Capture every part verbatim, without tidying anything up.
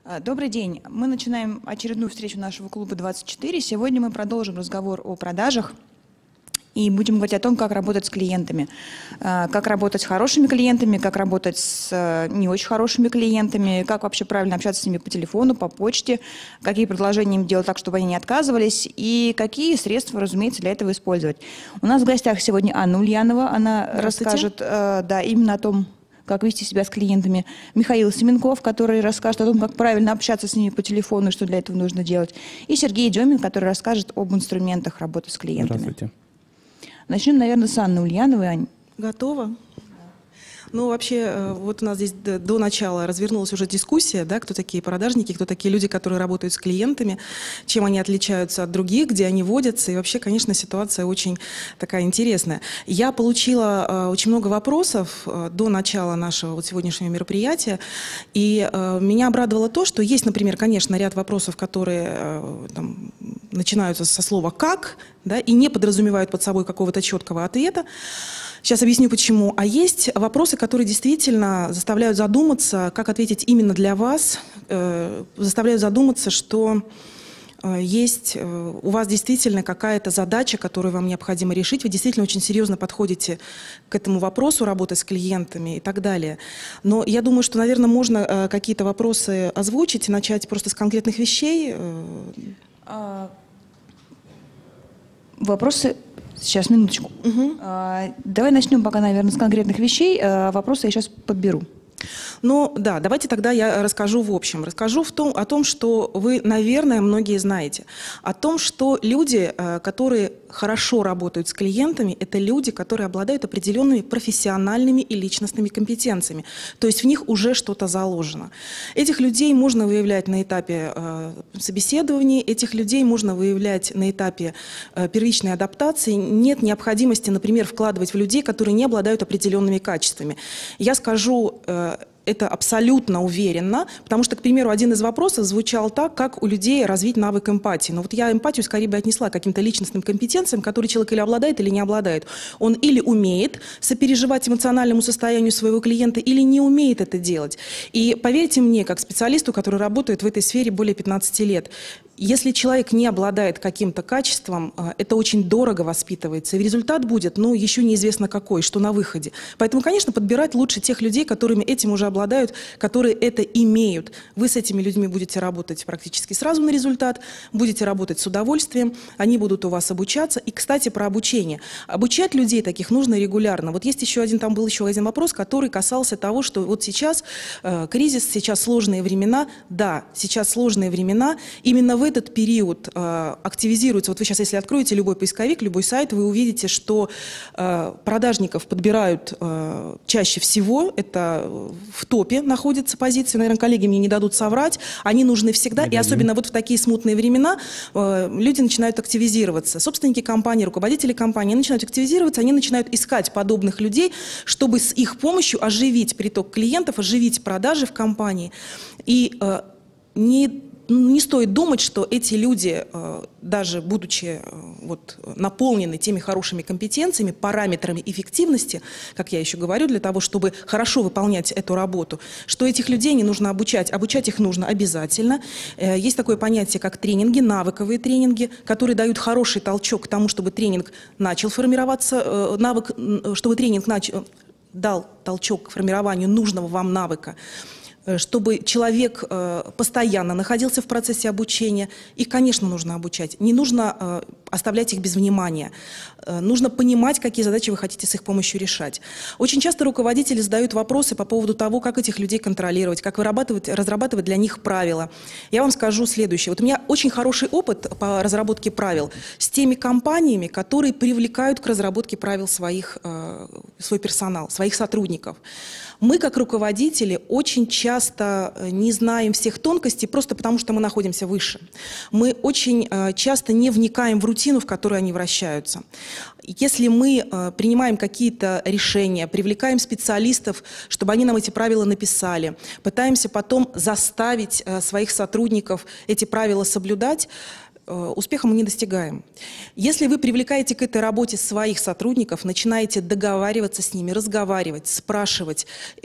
Добрый день. Мы начинаем очередную встречу нашего клуба двадцать четыре. Сегодня мы продолжим разговор о продажах и будем говорить о том, как работать с клиентами. Как работать с хорошими клиентами, как работать с не очень хорошими клиентами, как вообще правильно общаться с ними по телефону, по почте, какие предложения им делать так, чтобы они не отказывались, и какие средства, разумеется, для этого использовать. У нас в гостях сегодня Анна Ульянова. Она расскажет да, именно о том, как вести себя с клиентами. Михаил Семенков, который расскажет о том, как правильно общаться с ними по телефону и что для этого нужно делать. И Сергей Демин, который расскажет об инструментах работы с клиентами. Здравствуйте. Начнем, наверное, с Анны Ульяновой. Ань. Готово. Ну, вообще, вот у нас здесь до начала развернулась уже дискуссия, да, кто такие продажники, кто такие люди, которые работают с клиентами, чем они отличаются от других, где они водятся. И вообще, конечно, ситуация очень такая интересная. Я получила э, очень много вопросов э, до начала нашего вот сегодняшнего мероприятия. И э, меня обрадовало то, что есть, например, конечно, ряд вопросов, которые э, там, начинаются со слова «как», да, и не подразумевают под собой какого-то четкого ответа. Сейчас объясню, почему. А есть вопросы, которые действительно заставляют задуматься, как ответить именно для вас, э, заставляют задуматься, что э, есть э, у вас действительно какая-то задача, которую вам необходимо решить, вы действительно очень серьезно подходите к этому вопросу работы с клиентами и так далее. Но я думаю, что, наверное, можно э, какие-то вопросы озвучить и начать просто с конкретных вещей. А... Вопросы... Сейчас, минуточку. Угу. А, давай начнем пока, наверное, с конкретных вещей. А, вопросы я сейчас подберу. Ну да, давайте тогда я расскажу в общем. Расскажу в том, о том, что вы, наверное, многие знаете. О том, что люди, которые хорошо работают с клиентами, это люди, которые обладают определенными профессиональными и личностными компетенциями. То есть в них уже что-то заложено. Этих людей можно выявлять на этапе э, собеседований, этих людей можно выявлять на этапе э, первичной адаптации. Нет необходимости, например, вкладывать в людей, которые не обладают определенными качествами. Я скажу... Э, Это абсолютно уверенно, потому что, к примеру, один из вопросов звучал так, как у людей развить навык эмпатии. Но вот я эмпатию скорее бы отнесла к каким-то личностным компетенциям, которые человек или обладает, или не обладает. Он или умеет сопереживать эмоциональному состоянию своего клиента, или не умеет это делать. И поверьте мне, как специалисту, который работает в этой сфере более пятнадцати лет, если человек не обладает каким-то качеством, это очень дорого воспитывается. И результат будет, ну, еще неизвестно какой, что на выходе. Поэтому, конечно, подбирать лучше тех людей, которыми этим уже обладают, которые это имеют. Вы с этими людьми будете работать практически сразу на результат, будете работать с удовольствием, они будут у вас обучаться. И, кстати, про обучение. Обучать людей таких нужно регулярно. Вот есть еще один, там был еще один вопрос, который касался того, что вот сейчас э, кризис, сейчас сложные времена. Да, сейчас сложные времена. Именно в этот период э, активизируется, вот вы сейчас, если откроете любой поисковик, любой сайт, вы увидите, что э, продажников подбирают э, чаще всего, это в топе находятся позиции, наверное, коллеги мне не дадут соврать, они нужны всегда, не и дадим. Особенно вот в такие смутные времена э, люди начинают активизироваться. Собственники компании, руководители компании начинают активизироваться, они начинают искать подобных людей, чтобы с их помощью оживить приток клиентов, оживить продажи в компании. И э, не Не стоит думать, что эти люди, даже будучи вот, наполнены теми хорошими компетенциями, параметрами эффективности, как я еще говорю, для того, чтобы хорошо выполнять эту работу, что этих людей не нужно обучать. Обучать их нужно обязательно. Есть такое понятие, как тренинги, навыковые тренинги, которые дают хороший толчок к тому, чтобы тренинг начал формироваться, навык, чтобы тренинг начал, дал толчок к формированию нужного вам навыка, чтобы человек э, постоянно находился в процессе обучения. Их, конечно, нужно обучать. Не нужно э, оставлять их без внимания. Э, нужно понимать, какие задачи вы хотите с их помощью решать. Очень часто руководители задают вопросы по поводу того, как этих людей контролировать, как вырабатывать, разрабатывать для них правила. Я вам скажу следующее. Вот у меня очень хороший опыт по разработке правил с теми компаниями, которые привлекают к разработке правил своих, э, свой персонал, своих сотрудников. Мы, как руководители, очень часто не знаем всех тонкостей, просто потому что мы находимся выше. Мы очень часто не вникаем в рутину, в которой они вращаются. Если мы принимаем какие-то решения, привлекаем специалистов, чтобы они нам эти правила написали, пытаемся потом заставить своих сотрудников эти правила соблюдать, успеха мы не достигаем. Если вы привлекаете к этой работе своих сотрудников, начинаете договариваться с ними, разговаривать, спрашивать,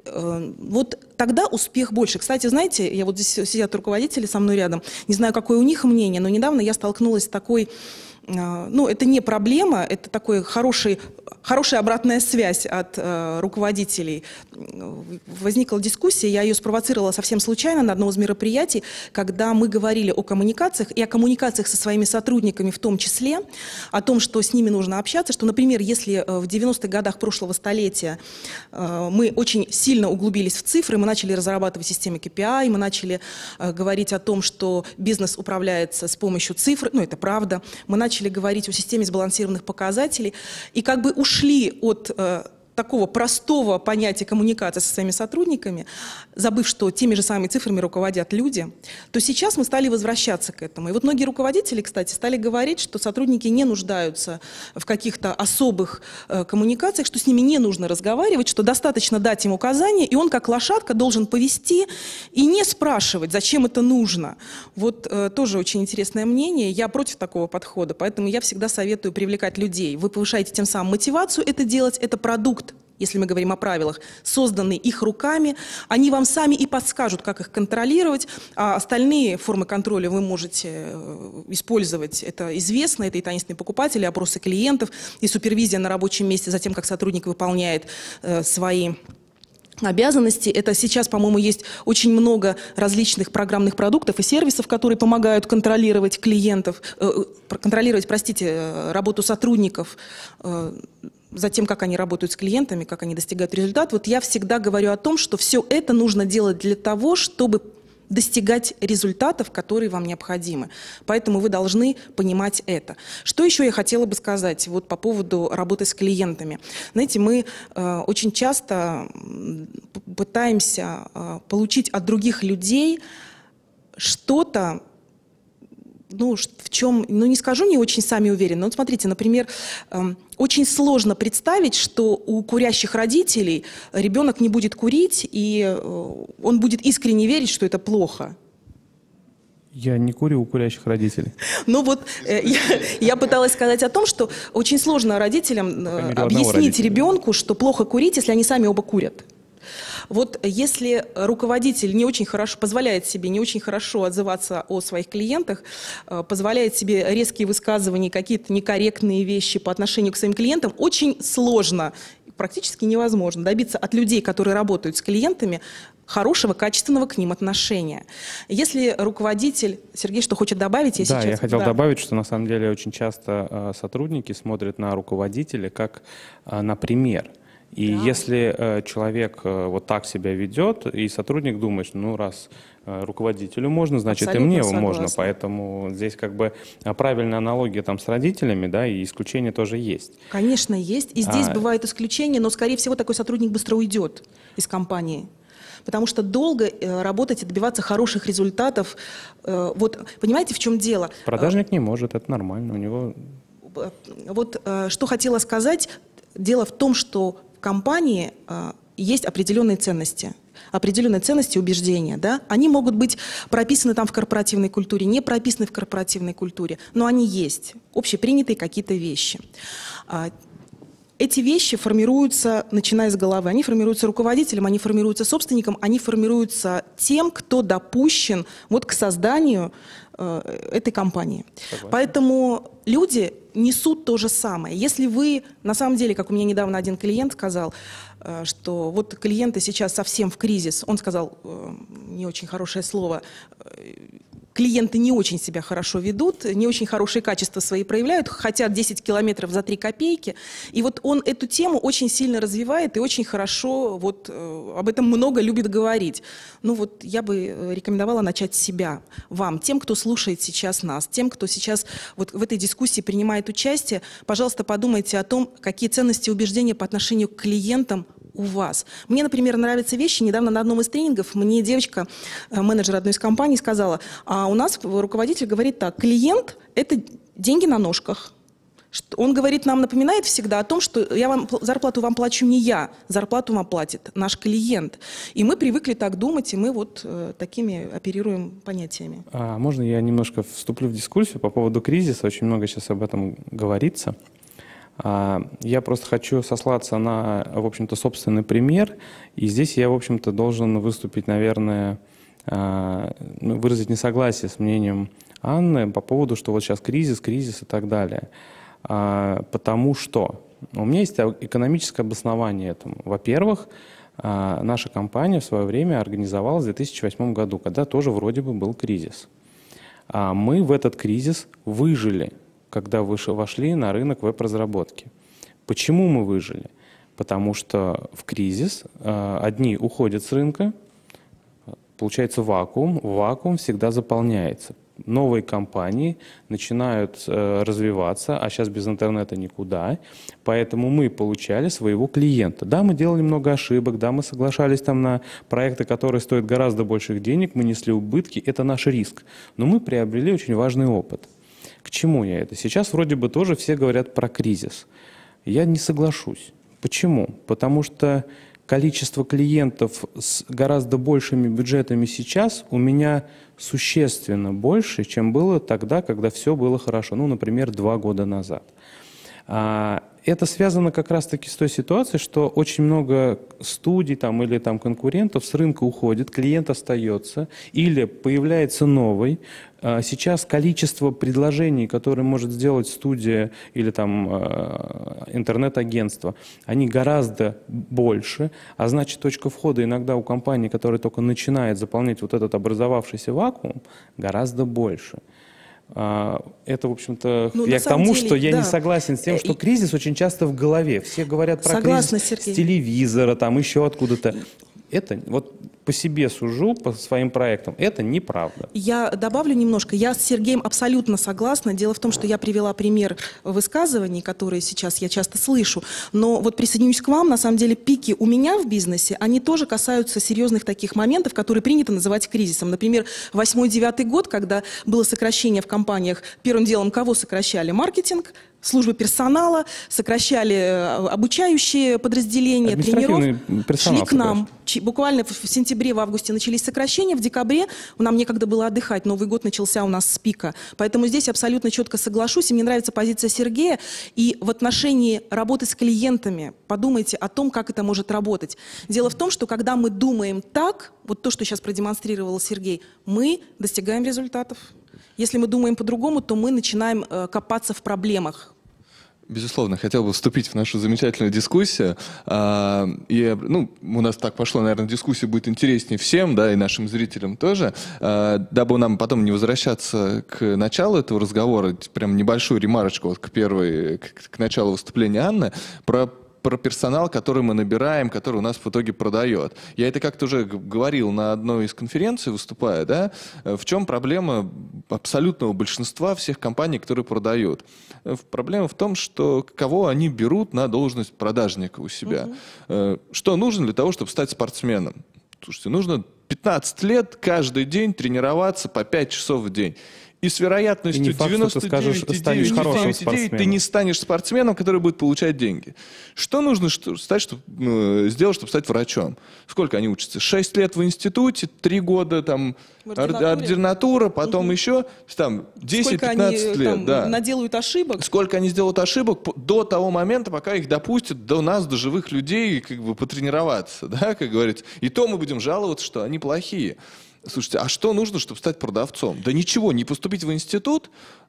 вот тогда успех больше. Кстати, знаете, я вот здесь сидят руководители со мной рядом, не знаю, какое у них мнение, но недавно я столкнулась с такой, ну, это не проблема, это такой хороший, хорошая обратная связь от э, руководителей. Возникла дискуссия, я ее спровоцировала совсем случайно на одном из мероприятий, когда мы говорили о коммуникациях и о коммуникациях со своими сотрудниками в том числе, о том, что с ними нужно общаться, что, например, если в девяностых годах прошлого столетия э, мы очень сильно углубились в цифры, мы начали разрабатывать системы кей пи ай, мы начали э, говорить о том, что бизнес управляется с помощью цифр, ну, это правда, мы начали начали говорить о системе сбалансированных показателей и как бы ушли от э, такого простого понятия коммуникации со своими сотрудниками, забыв, что теми же самыми цифрами руководят люди, то сейчас мы стали возвращаться к этому. И вот многие руководители, кстати, стали говорить, что сотрудники не нуждаются в каких-то особых э, коммуникациях, что с ними не нужно разговаривать, что достаточно дать им указания, и он как лошадка должен повести и не спрашивать, зачем это нужно. Вот э, тоже очень интересное мнение. Я против такого подхода, поэтому я всегда советую привлекать людей. Вы повышаете тем самым мотивацию это делать, это продукт, если мы говорим о правилах, созданные их руками, они вам сами и подскажут, как их контролировать, а остальные формы контроля вы можете использовать. Это известно, это и таинственные покупатели, опросы клиентов, и супервизия на рабочем месте за тем, как сотрудник выполняет э, свои обязанности. Это сейчас, по-моему, есть очень много различных программных продуктов и сервисов, которые помогают контролировать клиентов, э, контролировать, простите, работу сотрудников, э, за тем, как они работают с клиентами, как они достигают результат. Вот я всегда говорю о том, что все это нужно делать для того, чтобы достигать результатов, которые вам необходимы. Поэтому вы должны понимать это. Что еще я хотела бы сказать вот по поводу работы с клиентами? Знаете, мы э, очень часто пытаемся э, получить от других людей что-то, ну, в чем, ну, не скажу, не очень сами уверены. Но вот смотрите, например, э, очень сложно представить, что у курящих родителей ребенок не будет курить, и э, он будет искренне верить, что это плохо. Я не курю у курящих родителей. Ну вот, э, я, я пыталась сказать о том, что очень сложно родителям э, объяснить ребенку, что плохо курить, если они сами оба курят. Вот если руководитель не очень хорошо, позволяет себе не очень хорошо отзываться о своих клиентах, позволяет себе резкие высказывания, какие-то некорректные вещи по отношению к своим клиентам, очень сложно, практически невозможно добиться от людей, которые работают с клиентами, хорошего, качественного к ним отношения. Если руководитель... Сергей, что хочет добавить? Я да, сейчас... я хотел да. добавить, что на самом деле очень часто э, сотрудники смотрят на руководителя как э, на пример. И да. если э, человек э, вот так себя ведет, и сотрудник думает, что ну раз э, руководителю можно, значит абсолютно и мне согласна. Можно. Поэтому здесь как бы правильная аналогия там с родителями, да, и исключения тоже есть. Конечно, есть. И здесь а... бывают исключения, но, скорее всего, такой сотрудник быстро уйдет из компании. Потому что долго э, работать и добиваться хороших результатов. Э, вот, понимаете, в чем дело? Продажник не может, это нормально. У него... Вот э, что хотела сказать. Дело в том, что в компании э, есть определенные ценности. Определенные ценности, убеждения. Да? Они могут быть прописаны там в корпоративной культуре, не прописаны в корпоративной культуре, но они есть. Общепринятые какие-то вещи. Эти вещи формируются, начиная с головы, они формируются руководителем, они формируются собственником, они формируются тем, кто допущен вот к созданию э, этой компании. Согласен. Поэтому люди несут то же самое. Если вы, на самом деле, как у меня недавно один клиент сказал, э, что вот клиенты сейчас совсем в кризис, он сказал э, не очень хорошее слово, э, клиенты не очень себя хорошо ведут, не очень хорошие качества свои проявляют, хотят десять километров за три копейки. И вот он эту тему очень сильно развивает и очень хорошо вот, э, об этом много любит говорить. Ну вот я бы рекомендовала начать с себя, вам, тем, кто слушает сейчас нас, тем, кто сейчас вот в этой дискуссии принимает участие, пожалуйста, подумайте о том, какие ценности и убеждения по отношению к клиентам у вас. Мне, например, нравятся вещи. Недавно на одном из тренингов мне девочка, менеджер одной из компаний, сказала, а у нас руководитель говорит так, клиент – это деньги на ножках. Он говорит, нам напоминает всегда о том, что я вам, зарплату вам плачу не я, зарплату вам платит наш клиент. И мы привыкли так думать, и мы вот э, такими оперируем понятиями. А можно я немножко вступлю в дискуссию по поводу кризиса? Очень много сейчас об этом говорится. А, я просто хочу сослаться на, в общем-то, собственный пример. И здесь я, в общем-то, должен выступить, наверное, а, выразить несогласие с мнением Анны по поводу, что вот сейчас кризис, кризис и так далее. Потому что у меня есть экономическое обоснование этому. Во-первых, наша компания в свое время организовалась в две тысячи восьмом году, когда тоже вроде бы был кризис. Мы в этот кризис выжили, когда вошли на рынок веб-разработки. Почему мы выжили? Потому что в кризис одни уходят с рынка, получается вакуум, вакуум всегда заполняется. Новые компании начинают э, развиваться, а сейчас без интернета никуда, поэтому мы получали своего клиента. Да, мы делали много ошибок, да, мы соглашались там на проекты, которые стоят гораздо больших денег, мы несли убытки, это наш риск, но мы приобрели очень важный опыт. К чему я это? Сейчас вроде бы тоже все говорят про кризис. Я не соглашусь. Почему? Потому что количество клиентов с гораздо большими бюджетами сейчас у меня существенно больше, чем было тогда, когда все было хорошо. Ну, например, два года назад. Это связано как раз-таки с той ситуацией, что очень много студий там, или там, конкурентов с рынка уходит, клиент остается или появляется новый. Сейчас количество предложений, которые может сделать студия или там, интернет-агентство, они гораздо больше, а значит точка входа иногда у компании, которая только начинает заполнять вот этот образовавшийся вакуум, гораздо больше. Это, в общем-то, ну, я к тому, деле, что я да. не согласен с тем, что кризис очень часто в голове. Все говорят про Согласна, кризис Сергей. С телевизора, там еще откуда-то. Это вот по себе сужу, по своим проектам, это неправда. Я добавлю немножко. Я с Сергеем абсолютно согласна. Дело в том, что я привела пример высказываний, которые сейчас я часто слышу. Но вот присоединюсь к вам. На самом деле пики у меня в бизнесе, они тоже касаются серьезных таких моментов, которые принято называть кризисом. Например, восьмой-девятый год, когда было сокращение в компаниях, первым делом кого сокращали? Маркетинг, службы персонала, сокращали обучающие подразделения, тренеров, шли к нам. Буквально в сентябре, в августе начались сокращения, в декабре нам некогда было отдыхать, Новый год начался у нас с пика. Поэтому здесь абсолютно четко соглашусь, и мне нравится позиция Сергея. И в отношении работы с клиентами подумайте о том, как это может работать. Дело в том, что когда мы думаем так, вот то, что сейчас продемонстрировал Сергей, мы достигаем результатов. Если мы думаем по-другому, то мы начинаем э, копаться в проблемах. Безусловно, хотел бы вступить в нашу замечательную дискуссию. А, и, ну, у нас так пошло, наверное, дискуссия будет интереснее всем, да, и нашим зрителям тоже. А, дабы нам потом не возвращаться к началу этого разговора, прям небольшую ремарочку вот к первой, к, к началу выступления Анны, про про персонал, который мы набираем, который у нас в итоге продает. Я это как-то уже говорил на одной из конференций, выступая, да, в чем проблема абсолютного большинства всех компаний, которые продают. Проблема в том, что кого они берут на должность продажника у себя. Uh-huh. Что нужно для того, чтобы стать спортсменом? Слушайте, нужно пятнадцать лет каждый день тренироваться по пять часов в день. И с вероятностью девяносто девять и девять десятых ты не станешь спортсменом, который будет получать деньги. Что нужно что, стать, чтобы, ну, сделать, чтобы стать врачом? Сколько они учатся? шесть лет в институте, три года там ординатура, потом угу. еще там десять-пятнадцать лет. Там, да. наделают ошибок. Сколько они сделают ошибок до того момента, пока их допустят до нас, до живых людей, как бы потренироваться, да, как говорится. И то мы будем жаловаться, что они плохие. Слушайте, а что нужно, чтобы стать продавцом? Да ничего, не поступить в институт,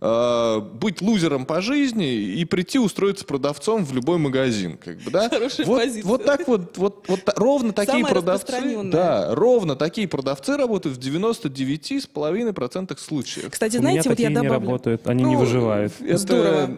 э, быть лузером по жизни и прийти устроиться продавцом в любой магазин. Как бы, да? Хорошая вот, позиция. Вот так вот, вот, вот ровно такие Самая продавцы, да, ровно такие продавцы работают в девяносто девять и пять десятых процента случаев. Кстати, знаете, вот я добавлю. У меня такие не работают, они ну, не выживают. Это, Здорово.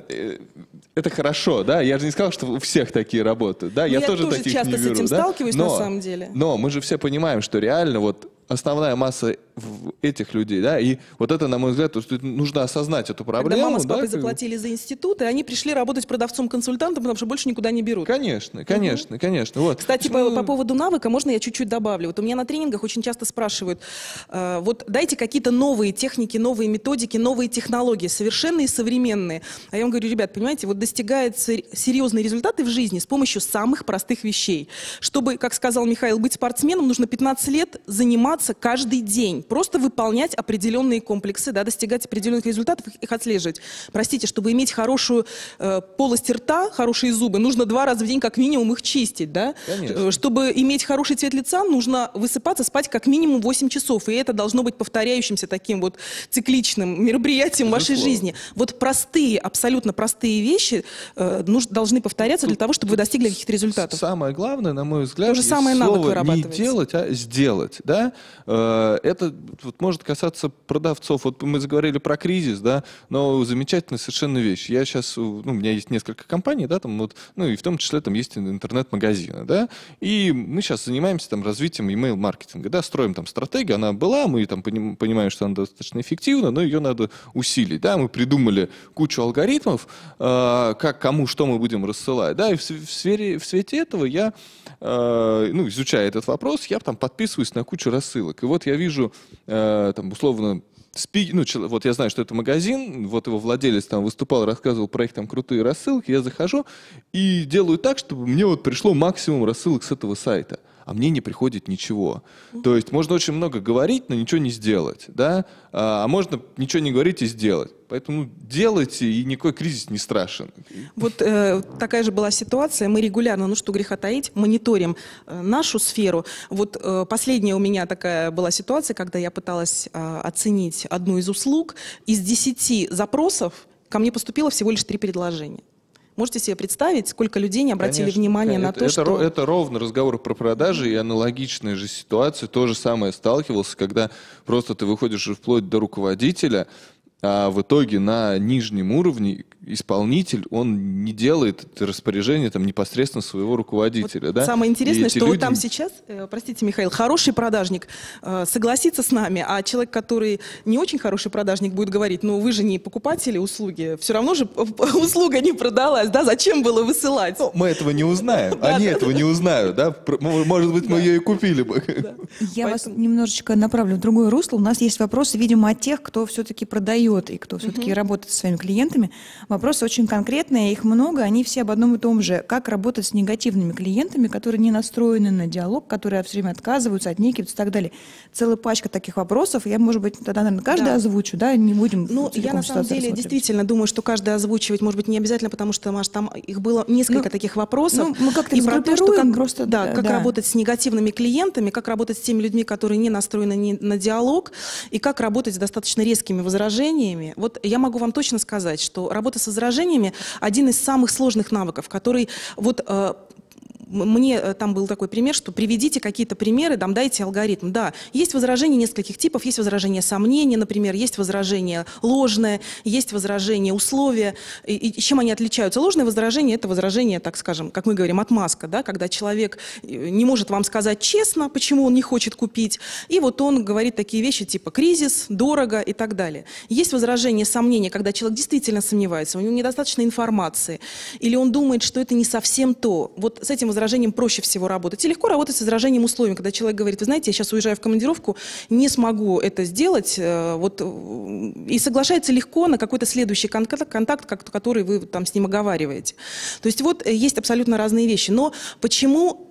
Это хорошо, да, я же не сказал, что у всех такие работают. Да, я, я тоже тоже таких часто не беру, с этим да? сталкиваюсь но, на самом деле. Но мы же все понимаем, что реально вот основная масса этих людей, да, и вот это, на мой взгляд, то, что нужно осознать эту проблему. Когда мама с папой да, заплатили за институт, и они пришли работать продавцом-консультантом, потому что больше никуда не берут. Конечно, конечно, угу. конечно. Вот. Кстати, по, по поводу навыка, можно я чуть-чуть добавлю? Вот у меня на тренингах очень часто спрашивают, э, вот дайте какие-то новые техники, новые методики, новые технологии, совершенные, современные. А я вам говорю, ребят, понимаете, вот достигаются серьезные результаты в жизни с помощью самых простых вещей. Чтобы, как сказал Михаил, быть спортсменом, нужно пятнадцать лет заниматься каждый день. Просто выполнять определенные комплексы, да, достигать определенных результатов, их отслеживать. Простите, чтобы иметь хорошую э, полость рта, хорошие зубы, нужно два раза в день как минимум их чистить. Да? Конечно. Чтобы иметь хороший цвет лица, нужно высыпаться, спать как минимум восемь часов. И это должно быть повторяющимся таким вот цикличным мероприятием в вашей жизни. Вот простые, абсолютно простые вещи э, нужно, должны повторяться для того, чтобы вы достигли каких-то результатов. Самое главное, на мой взгляд, то же самое слово не делать, а сделать. Да? Э, это вот, может касаться продавцов. Вот мы заговорили про кризис, да, но замечательная совершенно вещь. Я сейчас, ну, у меня есть несколько компаний, да, там вот, ну и в том числе там есть интернет-магазины, да, и мы сейчас занимаемся там развитием email-маркетинга, да, строим там стратегию, она была, мы там понимаем, что она достаточно эффективна, но ее надо усилить, да, мы придумали кучу алгоритмов, э, как кому что мы будем рассылать, да, и в, в, сфере, в свете этого я, э, ну, изучая этот вопрос, я там подписываюсь на кучу рассылок, и вот я вижу, э, там, условно, Спи... Ну, вот я знаю, что это магазин, вот его владелец там выступал, рассказывал про их там крутые рассылки, я захожу и делаю так, чтобы мне вот пришло максимум рассылок с этого сайта, а мне не приходит ничего. То есть можно очень много говорить, но ничего не сделать, да, а можно ничего не говорить и сделать. Поэтому делайте, и никакой кризис не страшен. Вот э, такая же была ситуация. Мы регулярно, ну что греха таить, мониторим э, нашу сферу. Вот э, последняя у меня такая была ситуация, когда я пыталась э, оценить одну из услуг. Из десяти запросов ко мне поступило всего лишь три предложения. Можете себе представить, сколько людей не обратили Конечно, внимание на это, то, это, что... Это ровно разговор про продажи, и аналогичная же ситуация. То же самое сталкивался, когда просто ты выходишь вплоть до руководителя, а в итоге на нижнем уровне исполнитель, он не делает это распоряжение там, непосредственно своего руководителя. Вот да? Самое интересное, что люди... там сейчас, э, простите, Михаил, хороший продажник э, согласится с нами, а человек, который не очень хороший продажник, будет говорить, ну вы же не покупатели услуги, все равно же услуга не продалась, да, зачем было высылать? Ну, мы этого не узнаем, они этого не узнают, да, может быть, мы ее и купили бы. Я вас немножечко направлю в другое русло. У нас есть вопросы, видимо, от тех, кто все-таки продает и кто все-таки работает со своими клиентами. Вопросы очень конкретные, их много, они все об одном и том же. Как работать с негативными клиентами, которые не настроены на диалог, которые все время отказываются, отнекиваются и так далее. Целая пачка таких вопросов. Я, может быть, тогда, наверное, каждый да. озвучу, да, не будем. Ну, я на самом деле действительно думаю, что каждый озвучивать, может быть, не обязательно, потому что, Маш, там их было несколько ну, таких вопросов. Ну, мы как-то и про то, что как, просто, да, да, как да. работать с негативными клиентами, как работать с теми людьми, которые не настроены ни на диалог, и как работать с достаточно резкими возражениями. Вот я могу вам точно сказать, что работа с возражениями один из самых сложных навыков, который вот э, мне там был такой пример, что приведите какие-то примеры, там дайте алгоритм. Да, есть возражения нескольких типов, есть возражения сомнения, например, есть возражение ложное, есть возражение условия. И, и чем они отличаются? Ложное возражение – это возражение, так скажем, как мы говорим, отмазка, да, когда человек не может вам сказать честно, почему он не хочет купить, и вот он говорит такие вещи типа кризис, дорого и так далее. Есть возражение сомнения, когда человек действительно сомневается, у него недостаточно информации, или он думает, что это не совсем то. Вот с этим возражением проще всего работать. И легко работать с возражением условием, когда человек говорит, вы знаете, я сейчас уезжаю в командировку, не смогу это сделать, вот, и соглашается легко на какой-то следующий контакт, контакт, который вы там с ним оговариваете. То есть вот есть абсолютно разные вещи. Но почему...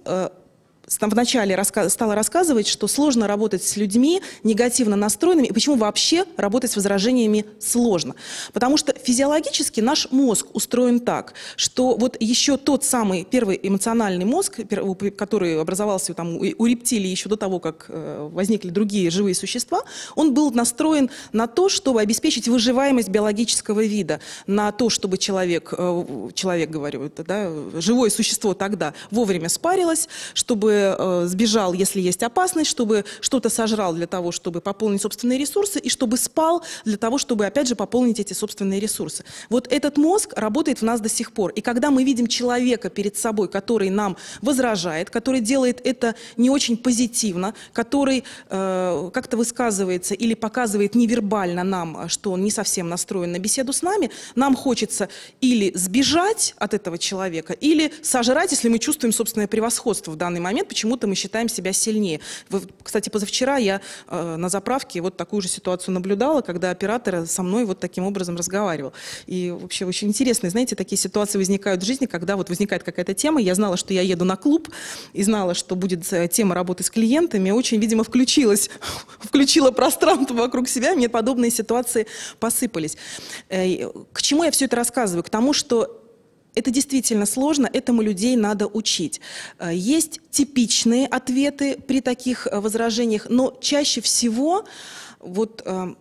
вначале раска стала рассказывать, что сложно работать с людьми негативно настроенными, и почему вообще работать с возражениями сложно. Потому что физиологически наш мозг устроен так, что вот еще тот самый первый эмоциональный мозг, который образовался там, у рептилий еще до того, как возникли другие живые существа, он был настроен на то, чтобы обеспечить выживаемость биологического вида, на то, чтобы человек, человек говорю, это, да, живое существо тогда вовремя спарилось, чтобы чтобы э, сбежал, если есть опасность, чтобы что-то сожрал для того, чтобы пополнить собственные ресурсы, и чтобы спал для того, чтобы, опять же, пополнить эти собственные ресурсы. Вот этот мозг работает в нас до сих пор. И когда мы видим человека перед собой, который нам возражает, который делает это не очень позитивно, который э, как-то высказывается или показывает невербально нам, что он не совсем настроен на беседу с нами, нам хочется или сбежать от этого человека, или сожрать, если мы чувствуем собственное превосходство в данный момент, почему-то мы считаем себя сильнее. Вы, кстати, позавчера я э, на заправке вот такую же ситуацию наблюдала, когда оператор со мной вот таким образом разговаривал. И вообще очень интересно, знаете, такие ситуации возникают в жизни, когда вот возникает какая-то тема, я знала, что я еду на клуб, и знала, что будет тема работы с клиентами, очень, видимо, включилась, включила пространство вокруг себя, мне подобные ситуации посыпались. Э, к чему я все это рассказываю? К тому, что это действительно сложно, этому людей надо учить. Есть типичные ответы при таких возражениях, но чаще всего вот,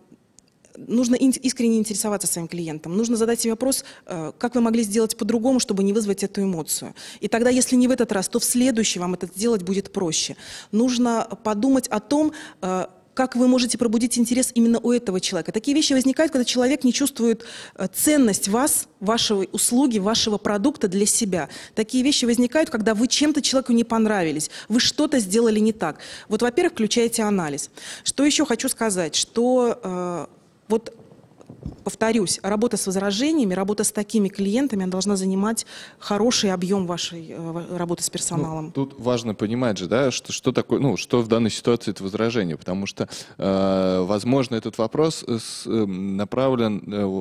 нужно искренне интересоваться своим клиентом. Нужно задать себе вопрос, как вы могли сделать по-другому, чтобы не вызвать эту эмоцию. И тогда, если не в этот раз, то в следующий вам это сделать будет проще. Нужно подумать о том, как вы можете пробудить интерес именно у этого человека. Такие вещи возникают, когда человек не чувствует ценность вас, вашей услуги, вашего продукта для себя. Такие вещи возникают, когда вы чем-то человеку не понравились, вы что-то сделали не так. Вот, во-первых, включаете анализ. Что еще хочу сказать, что э, вот... Повторюсь, работа с возражениями, работа с такими клиентами, она должна занимать хороший объем вашей э, работы с персоналом. Ну, тут важно понимать же, да, что, что такое, ну, что в данной ситуации это возражение, потому что, э, возможно, этот вопрос с, э, направлен,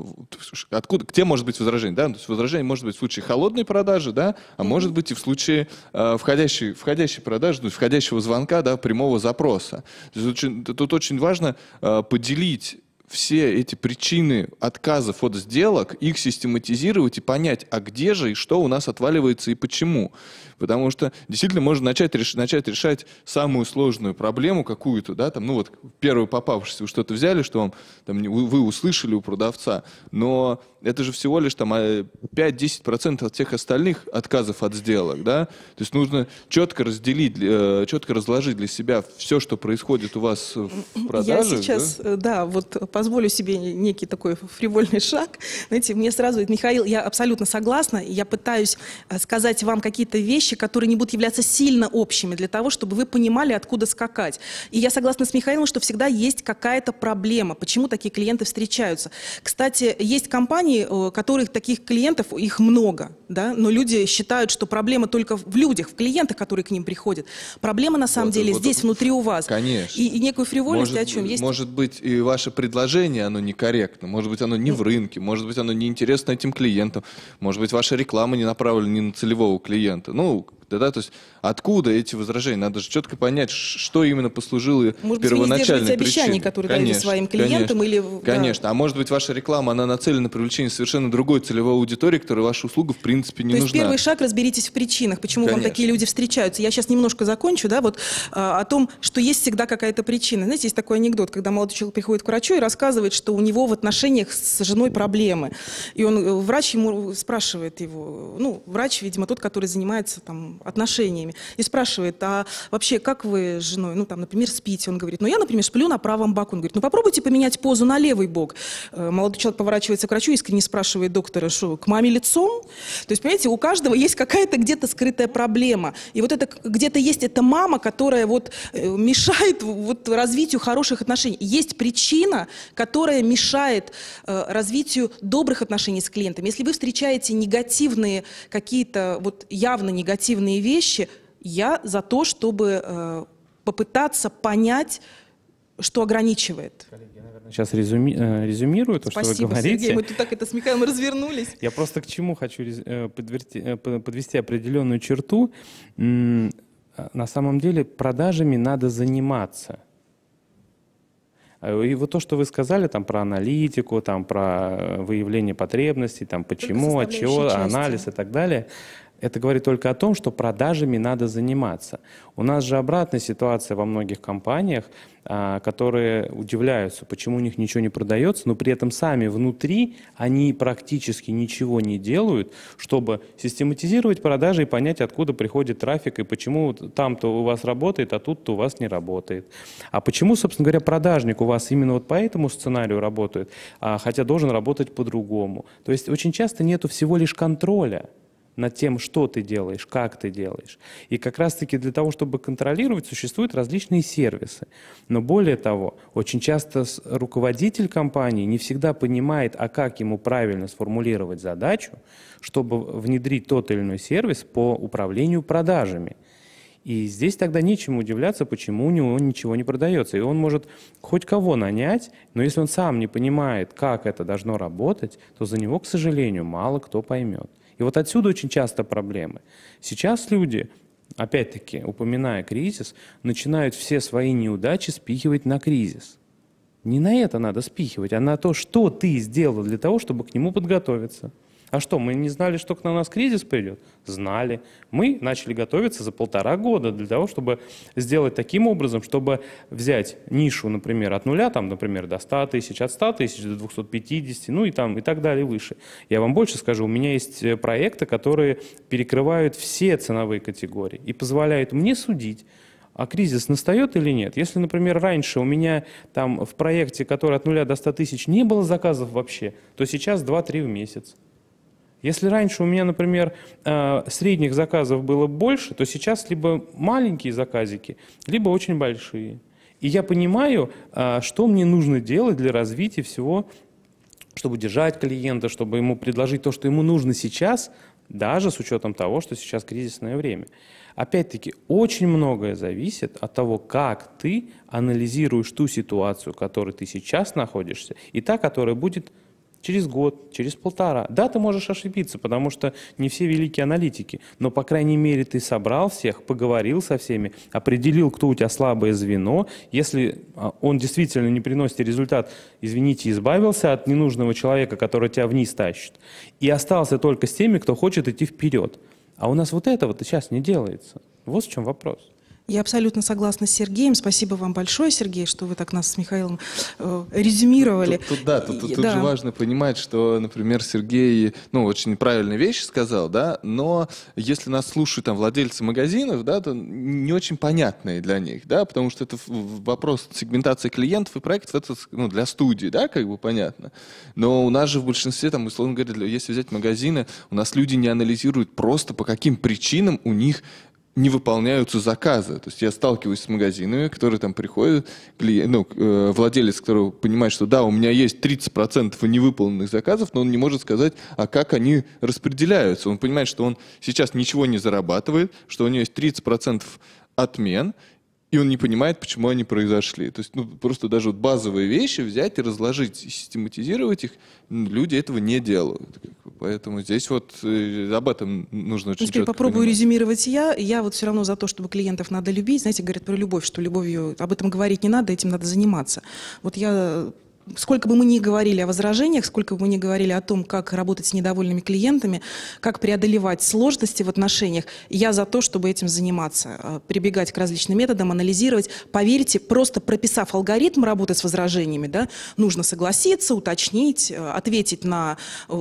э, откуда, где может быть возражение, да, то есть возражение может быть в случае холодной продажи, да, а mm-hmm. может быть и в случае э, входящей, входящей продажи, то есть входящего звонка, да, прямого запроса. То есть, очень, тут очень важно э, поделить все эти причины отказов от сделок, их систематизировать и понять, а где же и что у нас отваливается и почему. Потому что действительно можно начать, реш... начать решать самую сложную проблему какую-то, да, там, ну вот первую попавшуюся вы что-то взяли, что вам, там, вы услышали у продавца, но это же всего лишь там пять-десять процентов от всех остальных отказов от сделок, да, то есть нужно четко разделить, четко разложить для себя все, что происходит у вас в продаже. Я сейчас, да, да вот позволю себе некий такой фривольный шаг, знаете, мне сразу, Михаил, я абсолютно согласна, я пытаюсь сказать вам какие-то вещи, которые не будут являться сильно общими, для того, чтобы вы понимали, откуда скакать. И я согласна с Михаилом, что всегда есть какая-то проблема, почему такие клиенты встречаются. Кстати, есть компании, у которых таких клиентов, их много, да, но люди считают, что проблема только в людях, в клиентах, которые к ним приходят. Проблема на самом вот, деле вот, здесь, вот, внутри у вас. Конечно. И, и некую фривольность, может, о чем есть. Может быть, и ваше предложение, оно некорректно, может быть, оно не в рынке, может быть, оно неинтересно этим клиентам, может быть, ваша реклама не направлена не на целевого клиента. Ну, Да, да, то есть откуда эти возражения? Надо же четко понять, что именно послужило может первоначальной быть, причиной. Обещания, которые конечно, даете своим клиентам? Конечно, или, конечно. Да. А может быть, ваша реклама, она нацелена на привлечение совершенно другой целевой аудитории, которой ваша услуга в принципе не то нужна. То есть первый шаг — разберитесь в причинах, почему конечно. вам такие люди встречаются. Я сейчас немножко закончу, да, вот а, о том, что есть всегда какая-то причина. Знаете, есть такой анекдот, когда молодой человек приходит к врачу и рассказывает, что у него в отношениях с женой проблемы. И он, врач ему спрашивает его, ну, врач, видимо, тот, который занимается там отношениями, и спрашивает, а вообще, как вы с женой, ну, там, например, спите? Он говорит, ну, я, например, сплю на правом боку. Он говорит, ну, попробуйте поменять позу на левый бок. Молодой человек поворачивается к врачу, искренне спрашивает доктора, что, к маме лицом? То есть, понимаете, у каждого есть какая-то где-то скрытая проблема. И вот это где-то есть эта мама, которая вот мешает вот развитию хороших отношений. Есть причина, которая мешает э, развитию добрых отношений с клиентами. Если вы встречаете негативные какие-то, вот явно негативные вещи, я за то, чтобы э, попытаться понять, что ограничивает. Коллеги, я, наверное, сейчас резюми, э, резюмирую то, Спасибо, что вы говорите. Сергей, мы тут так это с Михаилом развернулись. Я просто к чему хочу э, подверти, э, подвести определенную черту. М- на самом деле продажами надо заниматься. И вот то, что вы сказали там, про аналитику, там, про выявление потребностей, там, почему, от чего, анализ и так далее, это говорит только о том, что продажами надо заниматься. У нас же обратная ситуация во многих компаниях, которые удивляются, почему у них ничего не продается, но при этом сами внутри они практически ничего не делают, чтобы систематизировать продажи и понять, откуда приходит трафик и почему там-то у вас работает, а тут-то у вас не работает. А почему, собственно говоря, продажник у вас именно вот по этому сценарию работает, хотя должен работать по-другому. То есть очень часто нету всего лишь контроля над тем, что ты делаешь, как ты делаешь. И как раз-таки для того, чтобы контролировать, существуют различные сервисы. Но более того, очень часто руководитель компании не всегда понимает, а как ему правильно сформулировать задачу, чтобы внедрить тот или иной сервис по управлению продажами. И здесь тогда нечему удивляться, почему у него ничего не продается. И он может хоть кого нанять, но если он сам не понимает, как это должно работать, то за него, к сожалению, мало кто поймет. И вот отсюда очень часто проблемы. Сейчас люди, опять-таки, упоминая кризис, начинают все свои неудачи спихивать на кризис. Не на это надо спихивать, а на то, что ты сделал для того, чтобы к нему подготовиться. А что, мы не знали, что к на нас кризис придет? Знали. Мы начали готовиться за полтора года для того, чтобы сделать таким образом, чтобы взять нишу, например, от нуля, там, например, до ста тысяч, от ста тысяч до двухсот пятидесяти, ну и, там, и так далее выше. Я вам больше скажу, у меня есть проекты, которые перекрывают все ценовые категории и позволяют мне судить, а кризис настает или нет. Если, например, раньше у меня там в проекте, который от нуля до ста тысяч, не было заказов вообще, то сейчас два-три в месяц. Если раньше у меня, например, средних заказов было больше, то сейчас либо маленькие заказики, либо очень большие. И я понимаю, что мне нужно делать для развития всего, чтобы держать клиента, чтобы ему предложить то, что ему нужно сейчас, даже с учетом того, что сейчас кризисное время. Опять-таки, очень многое зависит от того, как ты анализируешь ту ситуацию, в которой ты сейчас находишься, и та, которая будет через год, через полтора. Да, ты можешь ошибиться, потому что не все великие аналитики, но, по крайней мере, ты собрал всех, поговорил со всеми, определил, кто у тебя слабое звено. Если он действительно не приносит результат, извините, избавился от ненужного человека, который тебя вниз тащит, и остался только с теми, кто хочет идти вперед. А у нас вот этого-то сейчас не делается. Вот в чем вопрос. Я абсолютно согласна с Сергеем. Спасибо вам большое, Сергей, что вы так нас с Михаилом э, резюмировали. Тут, тут, да, тут, тут, И, тут да. же важно понимать, что, например, Сергей, ну, очень правильные вещи сказал, да, но если нас слушают там владельцы магазинов, да, то не очень понятные для них, да, потому что это вопрос сегментации клиентов и проектов, это, ну, для студии, да, как бы понятно. Но у нас же в большинстве, там, условно говоря, если взять магазины, у нас люди не анализируют просто, по каким причинам у них не выполняются заказы. То есть я сталкиваюсь с магазинами, которые там приходят, клиент, ну, э, владелец, который понимает, что да, у меня есть тридцать процентов невыполненных заказов, но он не может сказать, а как они распределяются. Он понимает, что он сейчас ничего не зарабатывает, что у него есть тридцать процентов отмен, и он не понимает, почему они произошли. То есть ну, просто даже вот базовые вещи взять и разложить, и систематизировать их, люди этого не делают. Поэтому здесь вот э, об этом нужно очень Ну, теперь четко попробую понимать. резюмировать я. Я вот все равно за то, чтобы клиентов надо любить. Знаете, говорят про любовь, что любовью об этом говорить не надо, этим надо заниматься. Вот я... Сколько бы мы ни говорили о возражениях, сколько бы мы ни говорили о том, как работать с недовольными клиентами, как преодолевать сложности в отношениях, я за то, чтобы этим заниматься, прибегать к различным методам, анализировать. Поверьте, просто прописав алгоритм работы с возражениями, да, нужно согласиться, уточнить, ответить на